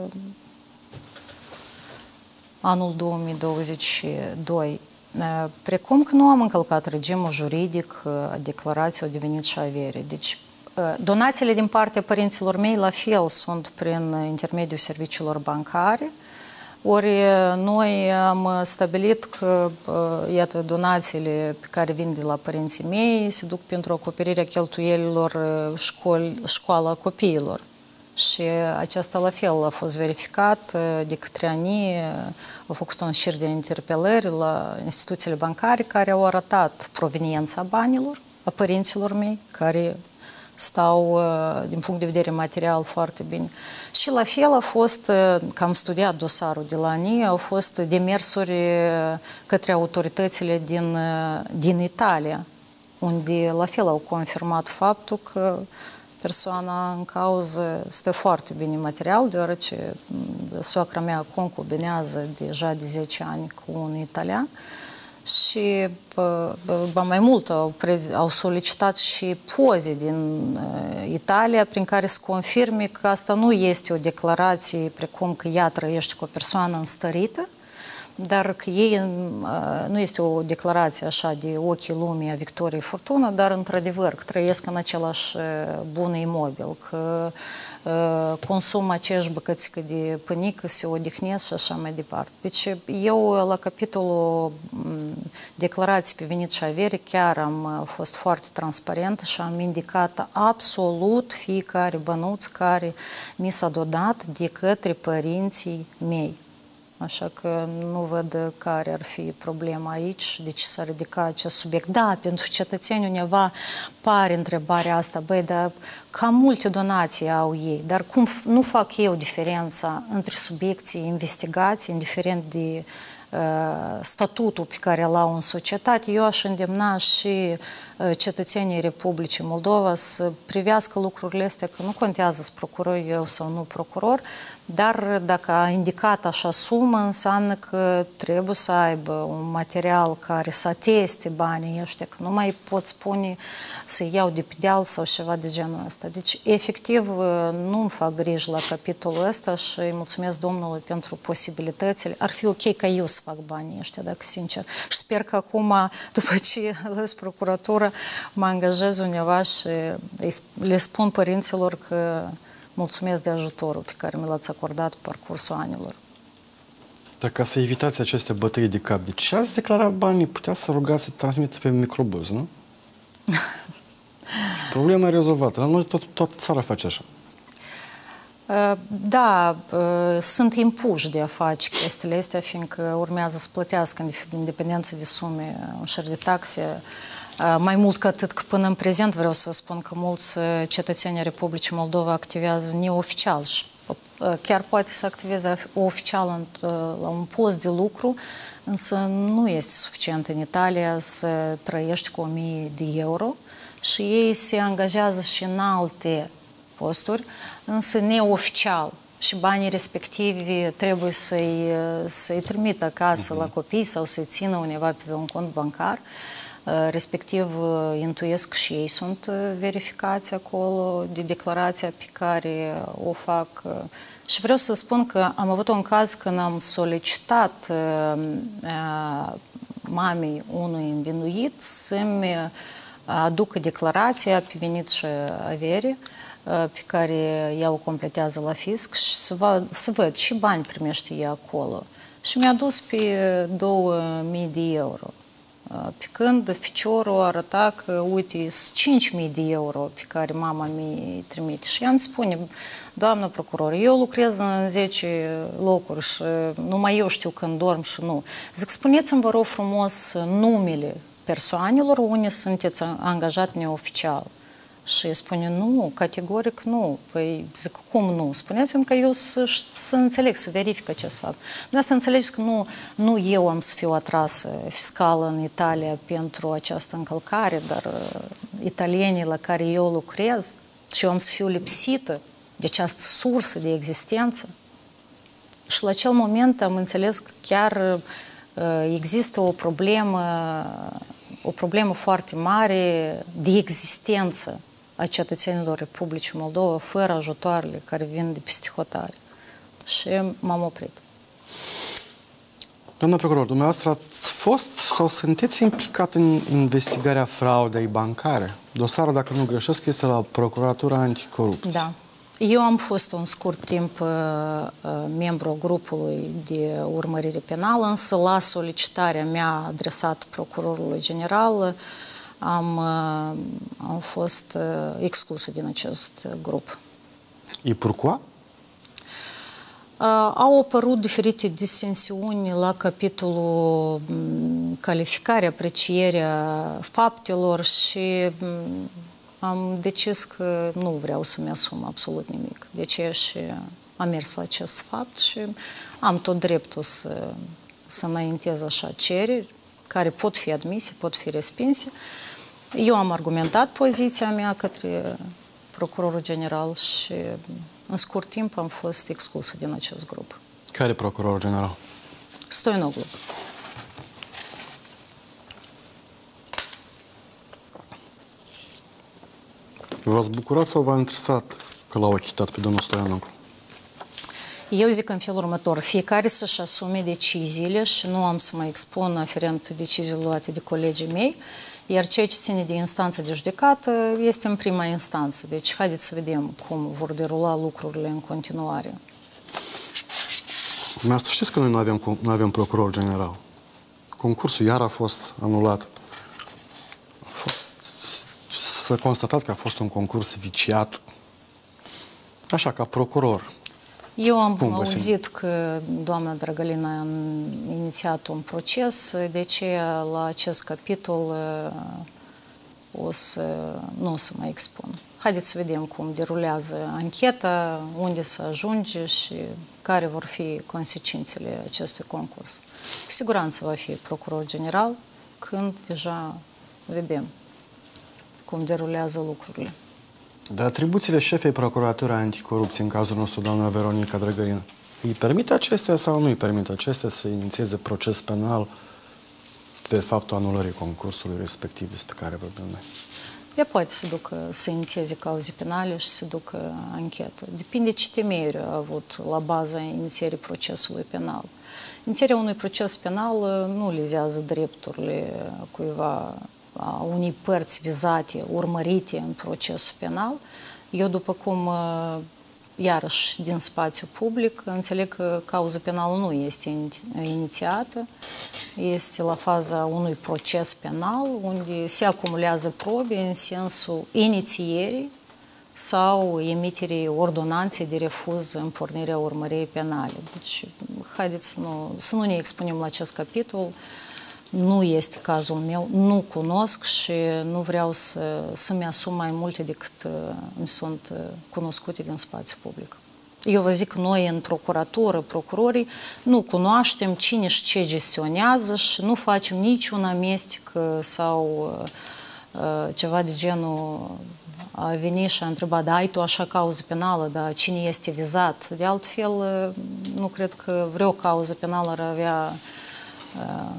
anul două mii douăzeci și doi. Precum că nu am încălcat regimul juridic a declarației, au devenit și avere. Deci, donațiile din partea părinților mei, la fel, sunt prin intermediul serviciilor bancare. Ori noi am stabilit că, iată, donațiile pe care vin de la părinții mei se duc pentru acoperirea cheltuielilor școli, școala copiilor. Și aceasta la fel a fost verificat de către A N I, au făcut un șir de interpelări la instituțiile bancare care au arătat proveniența banilor a părinților mei, care stau din punct de vedere material foarte bine. Și la fel a fost, că am studiat dosarul de la A N I, au fost demersuri către autoritățile din, din Italia, unde la fel au confirmat faptul că persoana în cauză stă foarte bine material, deoarece soacra mea concubinează deja de zece ani cu un italian și ba mai mult au, au solicitat și poze din uh, Italia prin care să confirme că asta nu este o declarație precum că ea trăiește cu o persoană înstărită, dar că ei, uh, nu este o declarație așa de ochii lumii a Victoriei Furtună, dar într-adevăr că trăiesc în același bun imobil, că uh, consumă aceeași bucățică de pânică, se odihnesc și așa mai departe. Deci eu la capitolul declarații pe venit și avere chiar am fost foarte transparentă și am indicat absolut fiecare bănuț care mi s-a donat de către părinții mei. Așa că nu văd care ar fi problema aici, de ce s-a ridicat acest subiect. Da, pentru cetățeni undeva pare întrebarea asta, băi, dar cam multe donații au ei, dar cum nu fac eu diferența între subiecții investigații, indiferent de uh, statutul pe care îl au în societate, eu aș îndemna și uh, cetățenii Republicii Moldova să privească lucrurile astea, că nu contează să procuror eu sau nu procuror, dar dacă a indicat așa sumă, înseamnă că trebuie să aibă un material care să ateste banii ăștia, că nu mai pot spune să iau de pe deal sau ceva de genul ăsta. Deci, efectiv, nu îmi fac griji la capitolul ăsta și îi mulțumesc Domnului pentru posibilitățile. Ar fi ok ca eu să fac banii ăștia, dacă sincer. Și sper că acum, după ce lăs procuratura, mă angajez undeva și le spun părinților că mulțumesc de ajutorul pe care mi l-ați acordat pe parcursul anilor. Dar ca să evitați aceste bătăi de cap, de ce ați declarat banii? Putea să rugați să transmită pe microbuz, nu? Și problema e rezolvată. La noi tot, toată țara face așa. Da, sunt impuși de a face chestiile astea, fiindcă urmează să plătească în dependență de sume un șir de taxe. Mai mult ca atât, că până în prezent vreau să spun că mulți cetățeni Republicii Moldova activează neoficial și chiar poate să activeze oficial la un post de lucru, însă nu este suficient în Italia să trăiești cu o mie de euro și ei se angajează și în alte posturi, însă neoficial. Și banii respectivi trebuie să-i să-i trimită acasă uh-huh. la copii sau să-i țină undeva pe un cont bancar. Respectiv, intuiesc și ei sunt verificați acolo de declarația pe care o fac. Și vreau să spun că am avut un caz când am solicitat mamei unui învinuit să-mi aducă declarația pe venit și avere pe care ea o completează la fisc și să, va, să văd ce bani primește ea acolo. Și mi-a dus pe două mii de euro. Pe când ficiorul arăta că, uite, sunt cinci mii de euro pe care mama mi-i trimite. Și ea îmi spune, doamnă procuror, eu lucrez în zece locuri și numai eu știu când dorm și nu. Zic, spuneți-mi, vă rog frumos, numele persoanelor unde sunteți angajat neoficial. Și spune, nu, categoric nu. Păi zic, cum nu? Spuneți-mi că eu să, să înțeleg, să verific acest fapt. Dar să înțelegeți că nu, nu eu am să fiu atrasă fiscală în Italia pentru această încălcare, dar uh, italienii la care eu lucrez și eu am să fiu lipsită de această sursă de existență. Și la acel moment am înțeles că chiar uh, există o problemă, o problemă foarte mare de existență a cetățenilor Republicii Moldova fără ajutoarele care vin de peste hotare. Și m-am oprit. Doamna procuror, dumneavoastră ați fost sau sunteți implicat în investigarea fraudei bancare? Dosarul, dacă nu greșesc, este la Procuratura Anticorupție. Da. Eu am fost un scurt timp uh, uh, membru grupului de urmărire penală, însă la solicitarea mea adresată procurorului general am, uh, am fost uh, exclusă din acest grup. Et pourquoi? Uh, au apărut diferite disensiuni la capitolul um, calificare, aprecierea faptelor și um, am decis că nu vreau să-mi asum absolut nimic. De aceea și am mers la acest fapt și am tot dreptul să, să înaintez așa cereri care pot fi admise, pot fi respinse. Eu am argumentat poziția mea către procurorul general și în scurt timp am fost exclusă din acest grup. Care procurorul general? Stoianoglu. V-ați bucurat sau v-a interesat că l-au achitat pe domnul Stoianoglu? Eu zic în felul următor, fiecare să-și asume deciziile și nu am să mă expun aferent deciziile luate de colegii mei, iar ceea ce ține de instanța de judecată este în prima instanță. Deci haideți să vedem cum vor derula lucrurile în continuare. Dumneavoastră știți că noi nu avem, nu avem procuror general. Concursul iar a fost anulat. A fost, s-a constatat că a fost un concurs viciat. Așa, ca procuror. Eu am Cum auzit că doamna Drăgălina a inițiat un proces, de aceea la acest capitol o să nu o să mai expun. Haideți să vedem cum derulează ancheta, unde să ajunge și care vor fi consecințele acestui concurs. Cu siguranță va fi procuror general când deja vedem cum derulează lucrurile. Dar atribuțiile șefei Procuraturii Anticorupție, în cazul nostru, doamna Veronica Drăgălina, îi permite acestea sau nu îi permite acestea să inițieze proces penal pe faptul anulării concursului respectiv despre care vorbim noi? Ea poate să ducă, să inițieze cauze penale și să ducă anchetă. Depinde ce temeiuri a avut la baza inițierii procesului penal. Inițierea unui proces penal nu lizează drepturile cuiva, a unei părți vizate, urmărite în procesul penal. Eu, după cum, iarăși, din spațiu public, înțeleg că cauza penală nu este inițiată, este la faza unui proces penal, unde se acumulează probe în sensul inițierii sau emiterii ordonanței de refuz în pornirea urmăririi penale. Deci, haideți să nu, să nu ne expunem la acest capitol. Nu este cazul meu, nu cunosc și nu vreau să, să-mi asum mai multe decât uh, îmi sunt uh, cunoscute din spațiu public. Eu vă zic, noi în procuratură, procurorii, nu cunoaștem cine și ce gestionează și nu facem niciun amestec sau uh, uh, ceva de genul a venit și a întrebat, da, ai tu așa cauză penală, dar cine este vizat? De altfel, uh, nu cred că vreo cauză penală ar avea uh,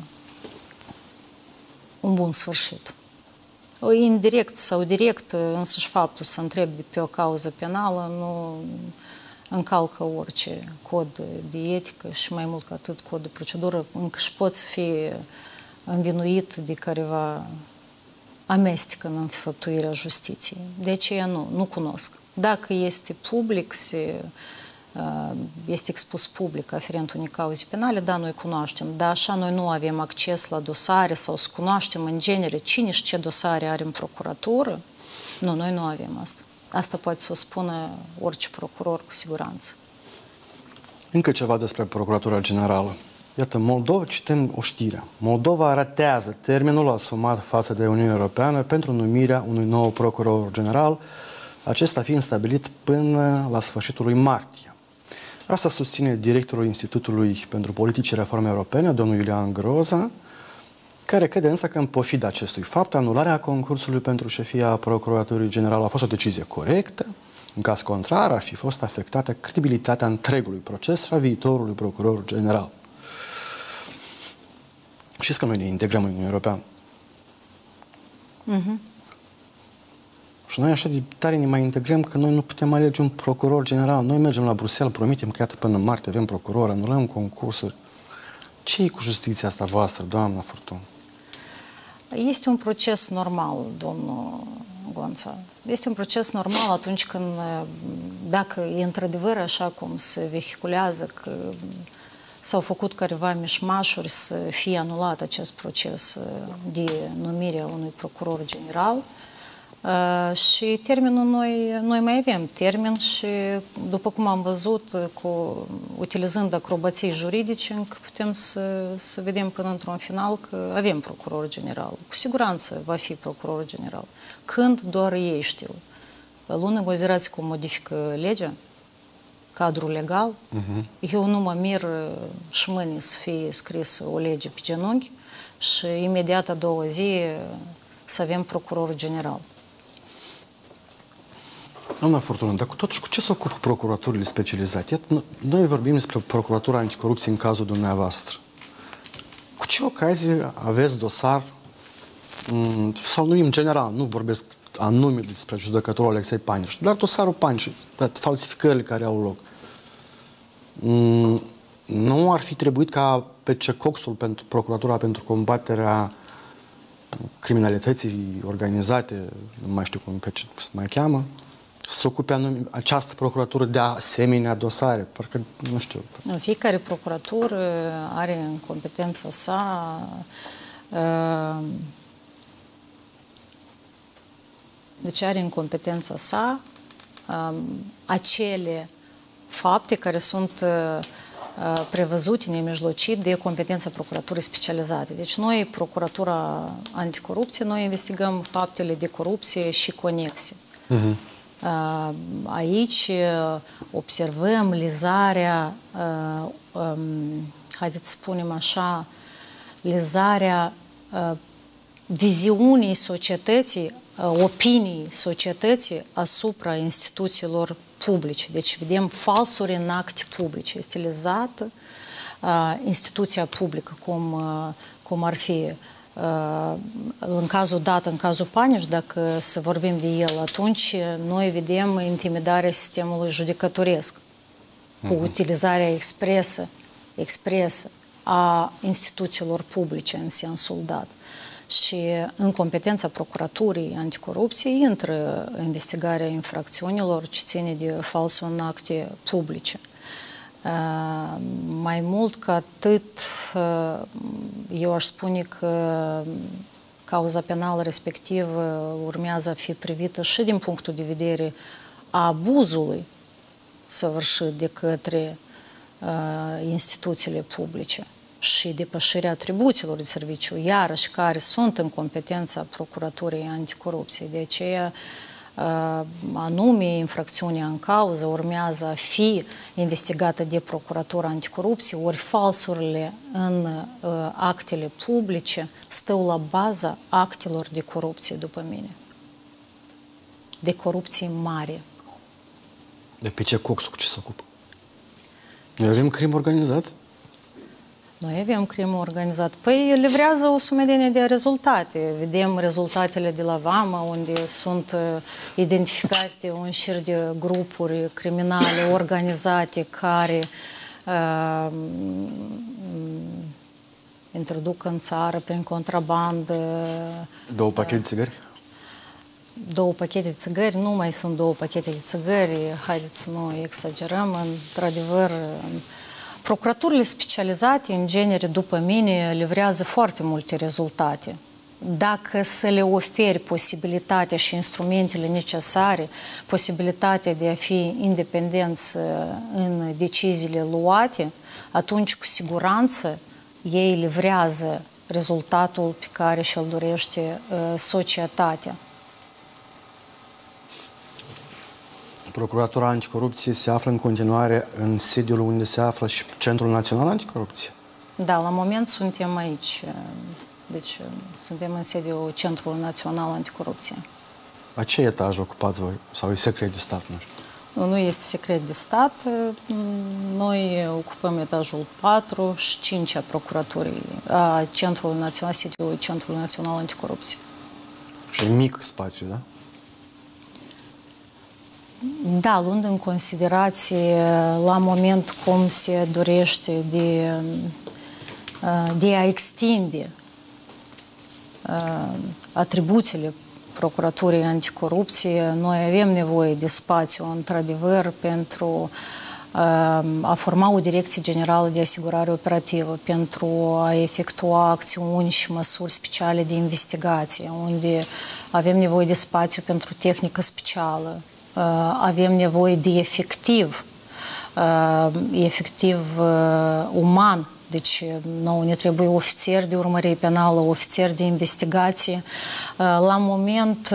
un bun sfârșit. Indirect sau direct, însăși faptul să întrebi de pe o cauză penală nu încalcă orice cod de etică și mai mult ca atât cod de procedură, încă și poți fi învinuit de careva amestec în înfăptuirea justiției. De aceea nu, nu cunosc. Dacă este public, se este expus public aferent unei cauze penale, da, noi cunoaștem, dar așa noi nu avem acces la dosare sau să cunoaștem în genere cine și ce dosare are în procuratură. Nu, noi nu avem asta. Asta poate să o spună orice procuror cu siguranță. Încă ceva despre Procuratura Generală. Iată, Moldova, citim o știre. Moldova ratează termenul asumat față de Uniunea Europeană pentru numirea unui nou procuror general, acesta fiind stabilit până la sfârșitul lui martie. Asta susține directorul Institutului pentru Politici și Reforme Europene, domnul Iulian Groza, care crede însă că în pofida acestui fapt, anularea concursului pentru șefia Procuraturii Generale a fost o decizie corectă. În caz contrar, ar fi fost afectată credibilitatea întregului proces și a viitorului procuror general. Știți că noi ne integrăm în Uniunea Europeană. Mhm. Și noi așa de tare ne mai integrăm că noi nu putem alege un procuror general. Noi mergem la Bruxelles, promitem că iată până în martie avem procuror, anulăm concursuri. Ce e cu justiția asta voastră, doamna Furtun? Este un proces normal, domnul Gonța. Este un proces normal atunci când, dacă e într-adevăr așa cum se vehiculează, că s-au făcut careva mișmașuri să fie anulat acest proces de numire a unui procuror general. Uh, și termenul noi, noi mai avem termen și după cum am văzut, cu, utilizând acrobații juridice, încă putem să, să vedem până într-un final că avem procuror general. Cu siguranță va fi procuror general. Când doar ei știu. Lună considerați cum modifică legea, cadrul legal. Uh-huh. Eu nu mă mir și mâine să fie scris o lege pe genunchi și imediat a doua zi să avem procuror general. Doamna Furtună, dar cu totuși cu ce se ocupă procuraturile specializate? Iată, noi vorbim despre procuratura anticorupție în cazul dumneavoastră. Cu ce ocazie aveți dosar, sau nu în general, nu vorbesc anume despre judecătorul Alexei Paniș, dar dosarul Paniș, falsificările care au loc. Nu ar fi trebuit ca P C Coxul pentru Procuratura pentru combaterea criminalității organizate, nu mai știu cum se mai cheamă, să se ocupe anume această procuratură de asemenea dosare? Parcă, nu știu. Fiecare procuratură are în competența sa uh, deci are în competența sa uh, acele fapte care sunt uh, prevăzute nemijlocit de competența procuraturii specializate. Deci noi, Procuratura Anticorupție, noi investigăm faptele de corupție și conexe. Uh-huh. Aici observăm lizarea, haideți să spunem așa, lizarea viziunii societății, opinii societății asupra instituțiilor publice. Deci vedem falsuri în acte publice. Este lizată instituția publică, cum, cum ar fi în cazul dat, în cazul Paniș, dacă să vorbim de el, atunci noi vedem intimidarea sistemului judecătoresc cu uh-huh. utilizarea expresă, expresă a instituțiilor publice în sensul dat. Și în competența Procuraturii Anticorupție intră investigarea infracțiunilor ce ține de falsul în acte publice. Uh, mai mult ca atât, uh, eu aș spune că cauza penală respectivă urmează a fi privită și din punctul de vedere a abuzului săvârșit de către uh, instituțiile publice și depășirea atribuțiilor de serviciu, iarăși care sunt în competența Procuraturii Anticorupție. De aceea, anume, infracțiunea în cauză urmează a fi investigată de Procuratura Anticorupție, ori falsurile în uh, actele publice stau la baza actelor de corupție, după mine. De corupție mare. De P C Coxul cu ce se ocupă? Noi avem crimă organizată? Noi avem crimă organizată. Păi livrează o sumedenie de rezultate. Vedem rezultatele de la Vama, unde sunt identificate un șir de grupuri criminale organizate care uh, introduc în țară prin contrabandă. Două pachete de țigări? Două pachete de țigări, nu mai sunt două pachete de țigări, haideți să nu exagerăm, într-adevăr. Procuraturile specializate, în genere, după mine, livrează foarte multe rezultate. Dacă să le oferi posibilitatea și instrumentele necesare, posibilitatea de a fi independenți în deciziile luate, atunci cu siguranță ei livrează rezultatul pe care și-l dorește uh, societatea. Procuratura Anticorupție se află în continuare în sediul unde se află și Centrul Național Anticorupție? Da, la moment suntem aici. Deci suntem în sediul Centrului Național Anticorupție. La ce etaj ocupați voi? Sau e secret de stat? Nu știu. Nu este secret de stat. Noi ocupăm etajul patru și cinci a Procuraturii, a Centrului Național, sediului Centrului Național Anticorupție. Și e mic spațiu, da? Da, luând în considerație la moment cum se dorește de, de a extinde atribuțiile Procuraturii Anticorupție, noi avem nevoie de spațiu, într-adevăr, pentru a forma o Direcție Generală de Asigurare Operativă, pentru a efectua acțiuni și măsuri speciale de investigație, unde avem nevoie de spațiu pentru tehnică specială, avem nevoie de efectiv, efectiv uman. Deci nouă ne trebuie ofițeri de urmărire penală, ofițeri de investigație. La moment,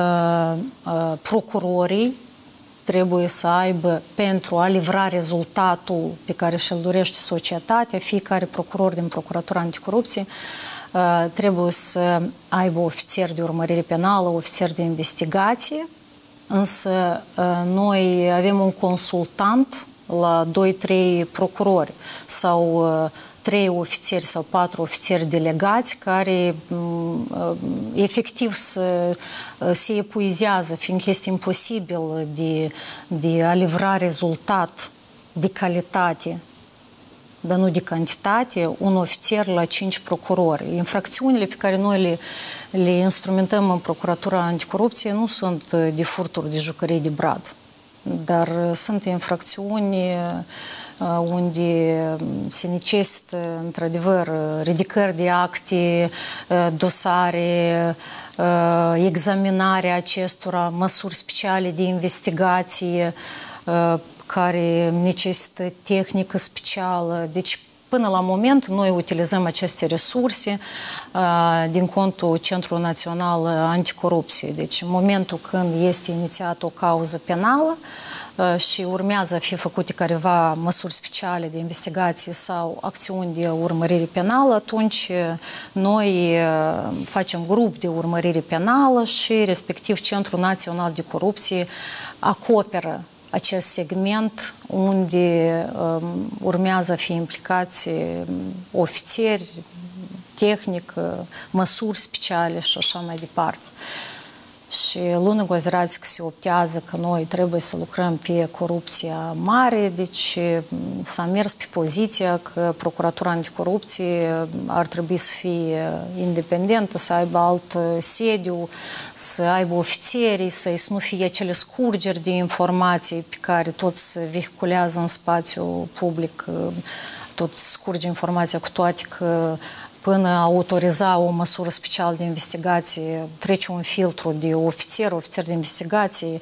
procurorii trebuie să aibă, pentru a livra rezultatul pe care și-l dorește societatea, fiecare procuror din Procuratura Anticorupție trebuie să aibă ofițeri de urmărire penală, ofițeri de investigație, însă noi avem un consultant la doi trei procurori sau trei ofițeri sau patru ofițeri delegați care efectiv se, se epuizează, fiindcă este imposibil de, de a livra rezultat de calitate, dar nu de cantitate, un ofițer la cinci procurori. Infracțiunile pe care noi le, le instrumentăm în Procuratura Anticorupție nu sunt de furturi de jucării de brad, dar sunt infracțiuni unde se necesită, într-adevăr, ridicări de acte, dosare, examinarea acestora, măsuri speciale de investigație care necesită tehnică specială. Deci, până la moment, noi utilizăm aceste resurse uh, din contul Centrului Național Anticorupție. Deci, în momentul când este inițiată o cauză penală uh, și urmează a fi făcute careva măsuri speciale de investigație sau acțiuni de urmărire penală, atunci noi uh, facem grup de urmărire penală și, respectiv, Centrul Național de Corupție acoperă acest segment unde um, urmează a fi implicați ofițeri, tehnică, măsuri speciale și așa mai departe. Și luând în considerație că se optează că noi trebuie să lucrăm pe corupția mare, deci s-a mers pe poziția că Procuratura Anticorupție ar trebui să fie independentă, să aibă alt sediu, să aibă ofițerii, să nu fie acele scurgeri de informații pe care toți vehiculează în spațiu public, tot scurge informația, cu toate că până a autoriza o măsură specială de investigație, trece un filtru de ofițer, ofițer de investigație,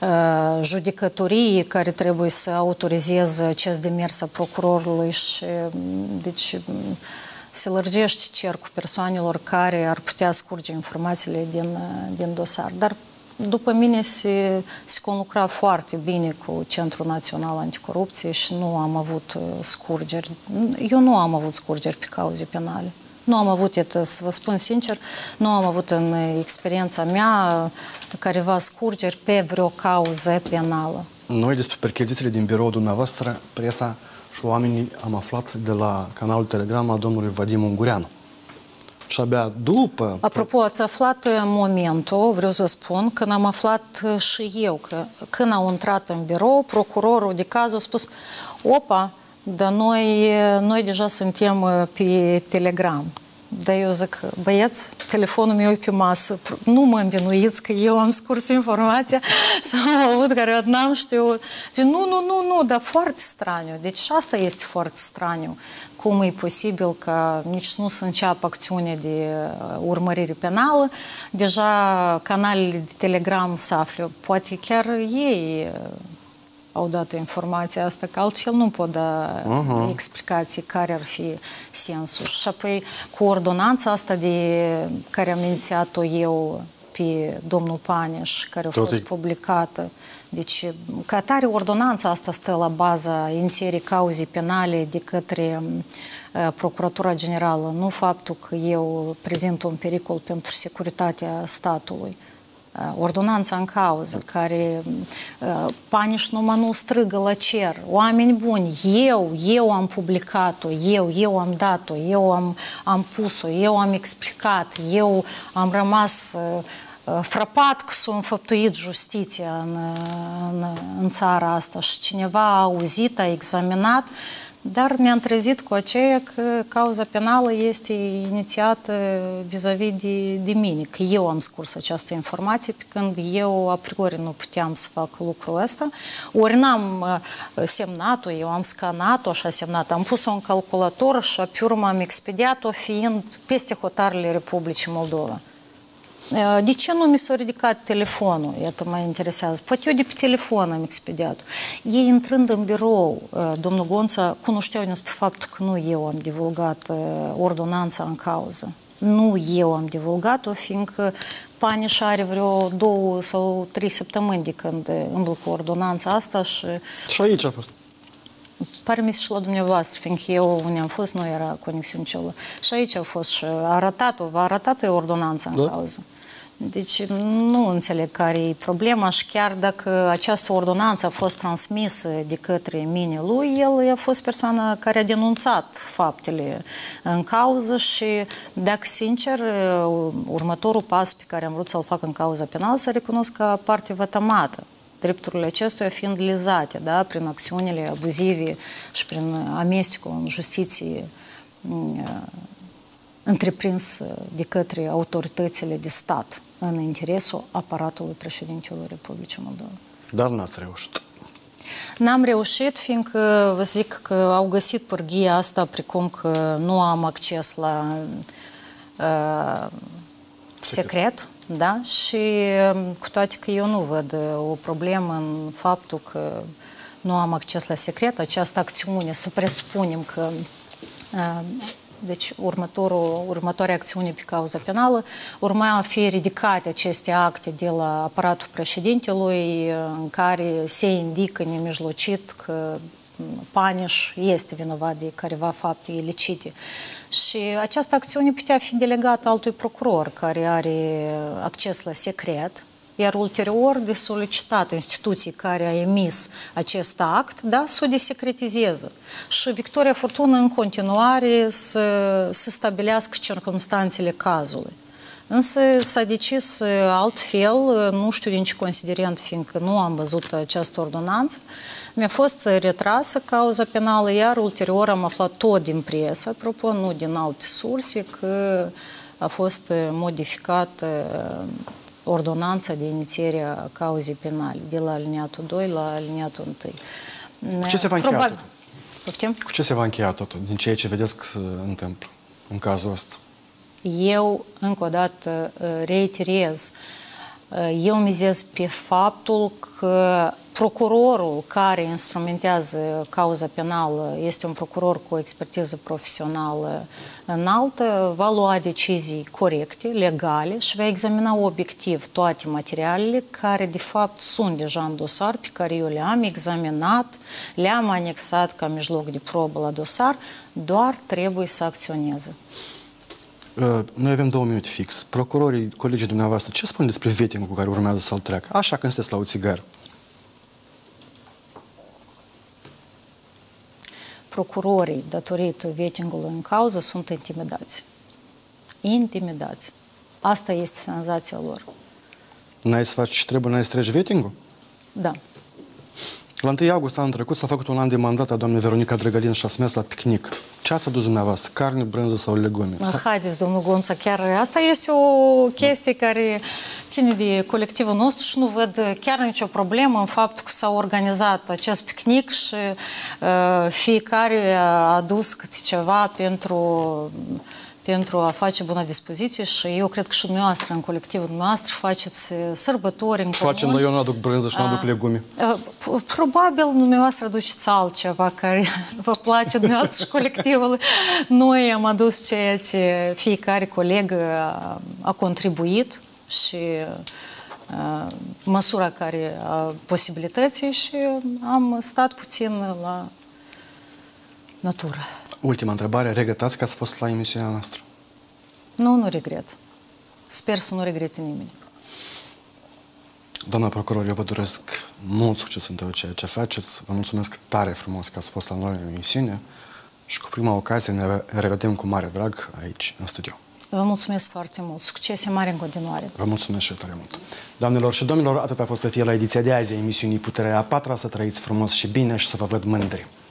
judecătorii care trebuie să autorizeze acest demers a procurorului și deci se lărgește cercul persoanelor care ar putea scurge informațiile din, din dosar. Dar după mine se, se conlucra foarte bine cu Centrul Național Anticorupție și nu am avut scurgeri. Eu nu am avut scurgeri pe cauze penale. Nu am avut, iată, să vă spun sincer, nu am avut în experiența mea careva scurgeri pe vreo cauză penală. Noi despre perchezițiile din biroul dumneavoastră, presa și oamenii am aflat de la canalul Telegram al domnului Vadim Ungureanu. Și abia după... Apropo, ați aflat momentul, vreau să spun, când am aflat și eu, că când au intrat în birou, procurorul de caz a spus, opa, dar noi, noi deja suntem pe Telegram. Dar eu zic, băieți, telefonul meu e pe masă, nu mă învinuiți că eu am scurs informația sau am avut care n-am știut. Deci, nu, nu, nu, nu, dar foarte straniu. Deci și asta este foarte straniu. Cum e posibil ca nici nu să înceapă acțiune de urmărire penală, deja canalele de Telegram se află. Poate chiar ei au dat informația asta, că altfel nu pot da uh-huh. explicații care ar fi sensul. Și apoi cu ordonanța asta de care am inițiat-o eu pe domnul Paneș, care a fost Tot publicată. Deci, ca atare, ordonanța asta stă la baza inițierii cauzei penale de către uh, Procuratura Generală, nu faptul că eu prezint un pericol pentru securitatea statului. Uh, ordonanța în cauză, care uh, Paneș numai nu strigă la cer. Oameni buni, eu, eu am publicat-o, eu, eu am dat-o, eu am, am pus-o, eu am explicat, eu am rămas uh, frapat că s-a înfăptuit justiția în, în, în țara asta și cineva a auzit, a examinat, dar ne-am trezit cu aceea că cauza penală este inițiată vis-a-vis de, de mine, că eu am scurs această informație, pe când eu a priori nu puteam să fac lucrul ăsta, ori n-am semnat-o, eu am scanat-o, așa semnat, am pus-o în calculator și pe urmă am expediat-o fiind peste hotarele Republicii Moldova. De ce nu mi s-a ridicat telefonul? Iată, mă interesează. Poate eu de pe telefon am expediat-o. Ei, intrând în birou, domnul Gonța, cunoșteau despre faptul că nu eu am divulgat ordonanța în cauză. Nu eu am divulgat-o, fiindcă Paneș are vreo două sau trei săptămâni de când îmbăl cu ordonanța asta și... Și aici a fost. Pare mi și la dumneavoastră, fiindcă eu unde am fost, nu era conexiune celălalt. Și aici a fost și arătat-o, v-a arătat-o ordonanța în da. cauză. Deci nu înțeleg care e problema și chiar dacă această ordonanță a fost transmisă de către mine lui, el a fost persoana care a denunțat faptele în cauză și, dacă sincer, următorul pas pe care am vrut să-l fac în cauza penală să recunosc ca parte vătămată. Drepturile acestuia fiind lizate, da, prin acțiunile abuzive și prin amestecul în justiție întreprins de către autoritățile de stat în interesul aparatului președintelui Republicii Moldova. Dar n-ați reușit. N-am reușit, fiindcă vă zic că au găsit pârghia asta, precum că nu am acces la uh, secret, da? Și cu toate că eu nu văd o problemă în faptul că nu am acces la secret, această acțiune, să presupunem că uh, deci următorul, următoarea acțiune pe cauza penală urma a fi ridicate aceste acte de la aparatul președintelui în care se indică nemijlocit că Paneș este vinovat de careva fapte ilicite. Și această acțiune putea fi delegată altui procuror care are acces la secret, iar ulterior de solicitat instituții care a emis acest act, da, să o desecretizeze. Și Victoria Furtună în continuare să, să stabilească circumstanțele cazului. Însă s-a decis altfel, nu știu din ce considerent, fiindcă nu am văzut această ordonanță, mi-a fost retrasă cauza penală, iar ulterior am aflat tot din presă, apropo, nu din alte surse, că a fost modificată ordonanța de inițiere a cauzei penale, de la aliniatul doi la aliniatul unu. Cu ce se va încheia Probabil... totul? Cu ce se va încheia totul, din ceea ce vedeți că se întâmplă în cazul ăsta? Eu, încă o dată, reiterez, eu mizez pe faptul că procurorul care instrumentează cauza penală este un procuror cu o expertiză profesională înaltă, va lua decizii corecte, legale și va examina obiectiv toate materialele care de fapt sunt deja în dosar, pe care eu le-am examinat, le-am anexat ca mijloc de probă la dosar, doar trebuie să acționeze. Noi avem două minute fix. Procurorii, colegii dumneavoastră, ce spun despre vetting-ul cu care urmează să-l treacă? Așa când sunteți la o țigară. Procurorii, datorită vetting-ului în cauză, sunt intimidați. Intimidați. Asta este senzația lor. N-ai să faci ce trebuie, n-ai să treci vetting-ul? Da. La întâi august anul trecut s-a făcut un an de mandat a doamnei Veronica Drăgălin și ați mers la picnic. Ce ați adus dumneavoastră? Carne, brânză sau legume? Haideți, domnul Gonța, chiar asta este o chestie care ține de colectivul nostru și nu văd chiar nicio problemă în faptul că s-a organizat acest picnic și uh, fiecare a adus câte ceva pentru, pentru a face bună dispoziție și eu cred că și dumneavoastră, în colectivul dumneavoastră, faceți sărbători în Facem, comun. dar eu nu aduc brânză și nu aduc legume. Probabil dumneavoastră aduceți altceva care vă place dumneavoastră și colectivul. Noi am adus ceea ce fiecare coleg a, a contribuit și a, măsura care a posibilității și am stat puțin la natură. Ultima întrebare. Regretați că ați fost la emisiunea noastră? Nu, nu regret. Sper să nu regrete nimeni. Doamna procuror, eu vă doresc mult succes în tot ceea ce faceți. Vă mulțumesc tare frumos că ați fost la noi în emisiune și cu prima ocazie ne revedem cu mare drag aici, în studio. Vă mulțumesc foarte mult. Succese mari în continuare. Vă mulțumesc și tare mult. Doamnelor și domnilor, atât a fost să fie la ediția de azi a emisiunii Puterea a patra. Să trăiți frumos și bine și să vă văd mândri.